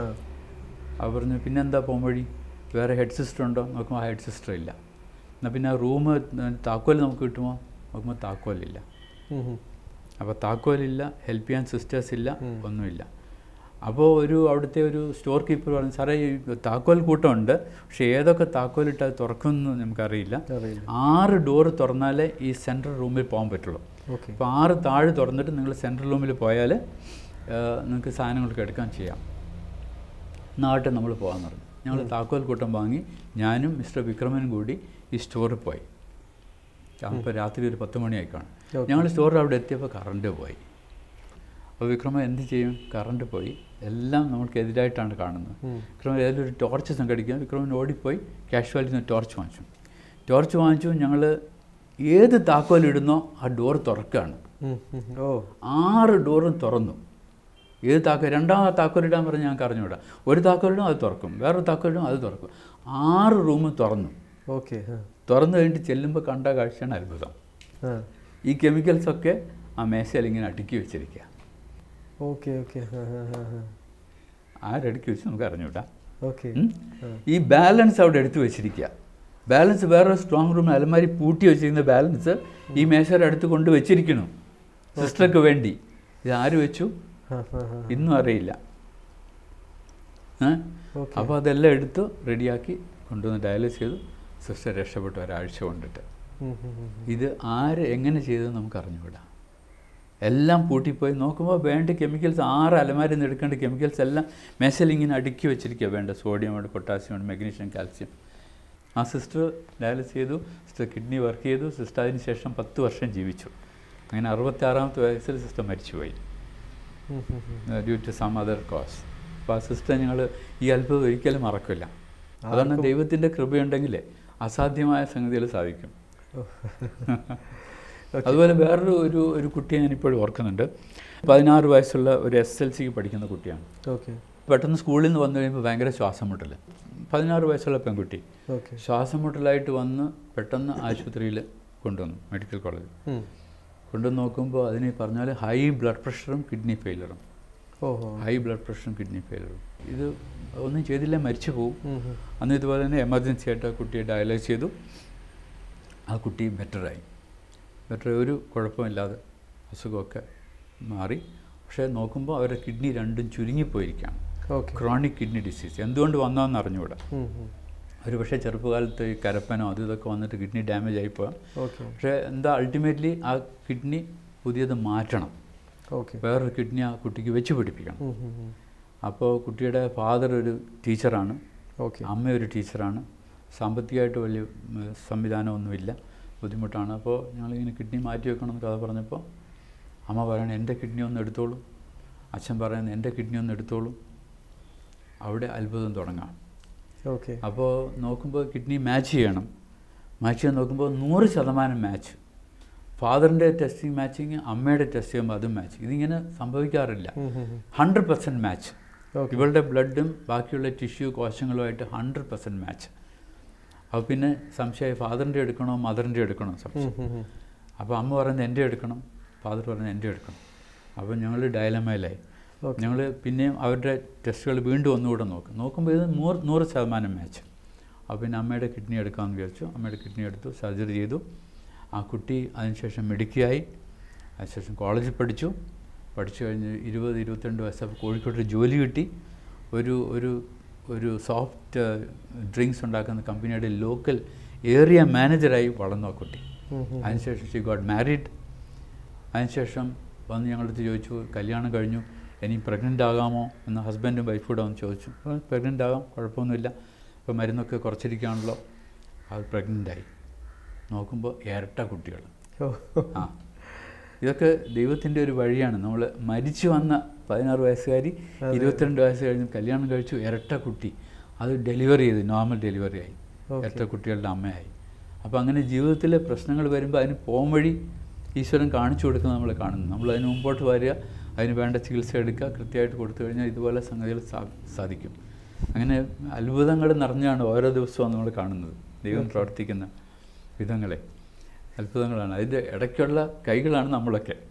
B: അവർ പറഞ്ഞു പിന്നെന്താ പോംവഴി, വേറെ ഹെഡ് സിസ്റ്റർ ഉണ്ടോ നോക്കുമ്പോൾ ആ ഹെഡ് സിസ്റ്റർ ഇല്ല. എന്നാൽ പിന്നെ ആ റൂം താക്കോൽ നമുക്ക് കിട്ടുമോ നോക്കുമ്പോൾ താക്കോലില്ല. അപ്പോൾ താക്കോലില്ല, ഹെൽപ്പ് ചെയ്യാൻ സിസ്റ്റേഴ്സ് ഇല്ല, ഒന്നുമില്ല. അപ്പോൾ ഒരു അവിടുത്തെ ഒരു സ്റ്റോർ കീപ്പർ പറഞ്ഞു, സാറേ ഈ താക്കോൽ കൂട്ടമുണ്ട്, പക്ഷേ ഏതൊക്കെ താക്കോലിട്ട് അത് തുറക്കുമെന്ന് നമുക്കറിയില്ല. ആറ് ഡോറ് തുറന്നാലേ ഈ സെൻട്രൽ റൂമിൽ പോകാൻ പറ്റുള്ളൂ. അപ്പോൾ ആറ് താഴെ തുറന്നിട്ട് നിങ്ങൾ സെൻട്രൽ റൂമിൽ പോയാൽ നിങ്ങൾക്ക് സാധനങ്ങളൊക്കെ എടുക്കാൻ ചെയ്യാം. നാട്ടിൽ നമ്മൾ പോകാമെന്ന് പറഞ്ഞു. ഞങ്ങൾ താക്കോൽ കൂട്ടം വാങ്ങി ഞാനും മിസ്റ്റർ വിക്രമനും കൂടി ഈ സ്റ്റോറിൽ പോയി. അപ്പോൾ രാത്രി ഒരു പത്ത് മണിയായി കാണും. ഞങ്ങൾ സ്റ്റോറിൽ അവിടെ എത്തിയപ്പോൾ കറണ്ട് പോയി. അപ്പോൾ വിക്രമൻ എന്ത് ചെയ്യും, കറണ്ട് പോയി, എല്ലാം നമുക്കെതിരായിട്ടാണ് കാണുന്നത്. വിക്രമൻ ഏതെങ്കിലും ഒരു ടോർച്ച് സംഘടിക്കുക. വിക്രമൻ ഓടിപ്പോയി കാഷ്വാലിറ്റിയിൽ നിന്ന് ടോർച്ച് വാങ്ങിച്ചു. ടോർച്ച് വാങ്ങിച്ചു ഞങ്ങൾ ഏത് താക്കോലിടുന്നോ ആ ഡോർ തുറക്കുകയാണ്. ആറ് ഡോറും തുറന്നു. ഏത് താക്കോൽ, രണ്ടാമത് താക്കോലിടാൻ പറഞ്ഞ് ഞങ്ങൾക്ക് അറിഞ്ഞുകൂടാ. ഒരു താക്കോലിടും അത് തുറക്കും, വേറൊരു താക്കോലിടും അത് തുറക്കും. ആറ് റൂമും തുറന്നു. ഓക്കെ. തുറന്നു കഴിഞ്ഞിട്ട് ചെല്ലുമ്പോൾ കണ്ട കാഴ്ചയാണ് അത്ഭുതം. ഈ കെമിക്കൽസൊക്കെ ആ മേശയിൽ ഇങ്ങനെ അടുക്കി വെച്ചിരിക്കുക.
A: Okay okay.
B: ആരടുക്കി വെച്ച് നമുക്ക് അറിഞ്ഞൂടാ. ഓക്കെ. ഈ ബാലൻസ് അവിടെ എടുത്തു വെച്ചിരിക്കുക. ബാലൻസ് വേറെ സ്ട്രോങ് റൂമിൽ അലമാരി പൂട്ടി വെച്ചിരിക്കുന്ന ബാലൻസ് ഈ മേശയുടെ അടുത്ത് കൊണ്ട് വെച്ചിരിക്കുന്നു സിസ്റ്റർക്ക് വേണ്ടി. ഇത് ആര് വെച്ചു ഇന്നും അറിയില്ല. അപ്പോൾ അതെല്ലാം എടുത്ത് റെഡിയാക്കി കൊണ്ടുവന്ന് ഡയാലിസ് ചെയ്തു. സിസ്റ്റർ രക്ഷപ്പെട്ടു ഒരാഴ്ച കൊണ്ടിട്ട്. ഇത് ആര് എങ്ങനെ ചെയ്തതെന്ന് നമുക്ക് അറിഞ്ഞുകൂടാ. എല്ലാം പൂട്ടിപ്പോയി. നോക്കുമ്പോൾ വേണ്ട കെമിക്കൽസ് ആറ് അലമാരിൽ നിന്ന് എടുക്കേണ്ട കെമിക്കൽസ് എല്ലാം മേശയിൽ ഇങ്ങനെ അടുക്കി വെച്ചിരിക്കുക. വേണ്ട സോഡിയം ഉണ്ട്, പൊട്ടാസ്യം ഉണ്ട്, മെഗ്നീഷ്യം, കാൽസ്യം. ആ സിസ്റ്റർ ഡയാലിസിസ് ചെയ്തു, സിസ്റ്റർ കിഡ്നി വർക്ക് ചെയ്തു. സിസ്റ്റർ അതിന് ശേഷം പത്ത് വർഷം ജീവിച്ചു. അങ്ങനെ അറുപത്താറാമത്തെ വയസ്സിൽ സിസ്റ്റർ മരിച്ചുപോയി, due to some other cause. അപ്പോൾ ആ സിസ്റ്റർ ഞങ്ങൾ ഈ അത്ഭുതം ഒരിക്കലും മറക്കില്ല. അതാണ് ദൈവത്തിൻ്റെ കൃപയുണ്ടെങ്കിൽ അസാധ്യമായ സംഗതികൾ സാധിക്കും. അതുപോലെ വേറൊരു ഒരു ഒരു കുട്ടിയെ ഞാനിപ്പോഴും ഓർക്കുന്നുണ്ട്. പതിനാറ് വയസ്സുള്ള ഒരു എസ് എൽ സിക്ക് പഠിക്കുന്ന കുട്ടിയാണ്.
A: ഓക്കെ.
B: പെട്ടെന്ന് സ്കൂളിൽ നിന്ന് വന്നു കഴിയുമ്പോൾ ഭയങ്കര ശ്വാസം മുട്ടൽ. പതിനാറ് വയസ്സുള്ള പെൺകുട്ടി ശ്വാസം മുട്ടലായിട്ട് വന്ന് പെട്ടെന്ന് ആശുപത്രിയിൽ കൊണ്ടുവന്നു, മെഡിക്കൽ കോളേജിൽ കൊണ്ടുവന്ന് നോക്കുമ്പോൾ അതിന് പറഞ്ഞാൽ ഹൈ ബ്ലഡ് പ്രഷറും കിഡ്നി ഫെയിലറും. ഹൈ ബ്ലഡ് പ്രഷറും കിഡ്നി ഫെയിലറും. ഇത് ഒന്നും ചെയ്തില്ല, മരിച്ചു പോകും. അന്ന് ഇതുപോലെ തന്നെ എമർജൻസി ആയിട്ട് ആ കുട്ടിയെ ഡയലൈസ് ചെയ്തു. ആ കുട്ടി ബെറ്ററായി. ബെറ്റർ ഒരു കുഴപ്പമില്ലാതെ അസുഖമൊക്കെ മാറി. പക്ഷേ നോക്കുമ്പോൾ അവരുടെ കിഡ്നി രണ്ടും ചുരുങ്ങിപ്പോയിരിക്കുകയാണ്. Chronic kidney disease. എന്തുകൊണ്ട് വന്നതെന്ന് അറിഞ്ഞുകൂടാ. ഒരു പക്ഷേ ചെറുപ്പകാലത്ത് ഈ കരപ്പനോ അത് ഇതൊക്കെ വന്നിട്ട് കിഡ്നി ഡാമേജ് ആയിപ്പോകാം. പക്ഷേ എന്താ അൾട്ടിമേറ്റ്ലി ആ കിഡ്നി പുതിയത് മാറ്റണം, വേറൊരു കിഡ്നി ആ കുട്ടിക്ക് വെച്ച് പിടിപ്പിക്കണം. അപ്പോൾ കുട്ടിയുടെ ഫാദർ ഒരു ടീച്ചറാണ്, അമ്മ ഒരു ടീച്ചറാണ്. സാമ്പത്തികമായിട്ട് വലിയ സംവിധാനമൊന്നുമില്ല, ബുദ്ധിമുട്ടാണ്. അപ്പോൾ ഞങ്ങളിങ്ങനെ കിഡ്നി മാറ്റി വെക്കണമെന്ന് കഥ പറഞ്ഞപ്പോൾ അമ്മ പറയണേ എൻ്റെ കിഡ്നി ഒന്ന് എടുത്തോളൂ, അച്ഛൻ പറയുന്നത് എൻ്റെ കിഡ്നി ഒന്ന് എടുത്തോളൂ. അവിടെ അത്ഭുതം തുടങ്ങാം.
A: ഓക്കെ.
B: അപ്പോൾ നോക്കുമ്പോൾ കിഡ്നി മാച്ച് ചെയ്യണം. മാച്ച് ചെയ്യാൻ നോക്കുമ്പോൾ നൂറ് ശതമാനം മാച്ച്. ഫാദറിൻ്റെ ടെസ്റ്റിങ് മാച്ചിങ്, അമ്മയുടെ ടെസ്റ്റ് ചെയ്യുമ്പോൾ അതും മാച്ച്. ഇതിങ്ങനെ സംഭവിക്കാറില്ല. Hundred percent match. ഇവളുടെ ബ്ലഡും ബാക്കിയുള്ള ടിഷ്യൂ കോശങ്ങളുമായിട്ട് ഹൺഡ്രഡ് പെർസെൻറ്റ് മാച്ച്. അപ്പോൾ പിന്നെ സംശയമായി ഫാദറിൻ്റെ എടുക്കണോ മദറിൻ്റെ എടുക്കണോ സംശയം. അപ്പോൾ അമ്മ പറയുന്നത് എൻ്റെ എടുക്കണം, ഫാദർ പറയുന്നത് എൻ്റെ എടുക്കണം. അപ്പോൾ ഞങ്ങൾ ഡയലമയിലായി. ഞങ്ങൾ പിന്നെയും അവരുടെ ടെസ്റ്റുകൾ വീണ്ടും ഒന്നുകൂടെ നോക്കും. നോക്കുമ്പോൾ ഇത് നൂറ് നൂറ് ശതമാനം മാച്ച്. അപ്പോൾ പിന്നെ അമ്മയുടെ കിഡ്നി എടുക്കാമെന്ന് വിചാരിച്ചു. അമ്മയുടെ കിഡ്നി എടുത്തു, സർജറി ചെയ്തു. ആ കുട്ടി അതിനുശേഷം മിടുക്കിയായി. അതിനുശേഷം കോളേജിൽ പഠിച്ചു. പഠിച്ചു കഴിഞ്ഞ് ഇരുപത് ഇരുപത്തിരണ്ട് വയസ്സപ്പോൾ കോഴിക്കോട്ട് ജോലി കിട്ടി. ഒരു ഒരു ഒരു സോഫ്റ്റ് ഡ്രിങ്ക്സ് ഉണ്ടാക്കുന്ന കമ്പനിയുടെ ലോക്കൽ ഏരിയ മാനേജറായി വളർന്നു ആ കുട്ടി. അതിനുശേഷം ഷി ഗോട്ട് മാരീഡ്. അതിനുശേഷം വന്ന് ഞങ്ങളടുത്ത് ചോദിച്ചു കല്യാണം കഴിഞ്ഞു, ഇനി പ്രഗ്നൻ്റ് ആകാമോ എന്ന് ഹസ്ബൻഡും വൈഫൂടെ വന്ന് ചോദിച്ചു. പ്രഗ്നൻ്റ് ആകാം, കുഴപ്പമൊന്നുമില്ല, ഇപ്പോൾ മരുന്നൊക്കെ കുറച്ചിരിക്കുകയാണല്ലോ. അത് പ്രഗ്നൻ്റായി. നോക്കുമ്പോൾ ഇരട്ട കുട്ടികൾ. ആ ഇതൊക്കെ ദൈവത്തിൻ്റെ ഒരു വഴിയാണ്. നമ്മൾ മരിച്ചു വന്ന പതിനാറ് വയസ്സുകാരി ഇരുപത്തിരണ്ട് വയസ്സ് കഴിഞ്ഞ് കല്യാണം കഴിച്ചു, ഇരട്ട കുട്ടി. അത് ഡെലിവറി ചെയ്ത് നോർമൽ ഡെലിവറി ആയി, ഇരട്ട കുട്ടികളുടെ അമ്മയായി. അപ്പോൾ അങ്ങനെ ജീവിതത്തിലെ പ്രശ്നങ്ങൾ വരുമ്പോൾ അതിന് പോം വഴി ഈശ്വരൻ കാണിച്ചു കൊടുക്കുന്നത് നമ്മൾ കാണുന്നു. നമ്മൾ അതിന് മുമ്പോട്ട് വരിക, അതിന് വേണ്ട ചികിത്സ എടുക്കുക, കൃത്യമായിട്ട് കൊടുത്തു കഴിഞ്ഞാൽ ഇതുപോലെ സംഗതികൾ സാധിക്കും. അങ്ങനെ അത്ഭുതങ്ങൾ നിറഞ്ഞാണ് ഓരോ ദിവസവും നമ്മൾ കാണുന്നത്. ദൈവം പ്രവർത്തിക്കുന്ന വിധങ്ങളെ അത്ഭുതങ്ങളാണ്. അതിൻ്റെ ഇടയ്ക്കുള്ള കൈകളാണ് നമ്മളൊക്കെ.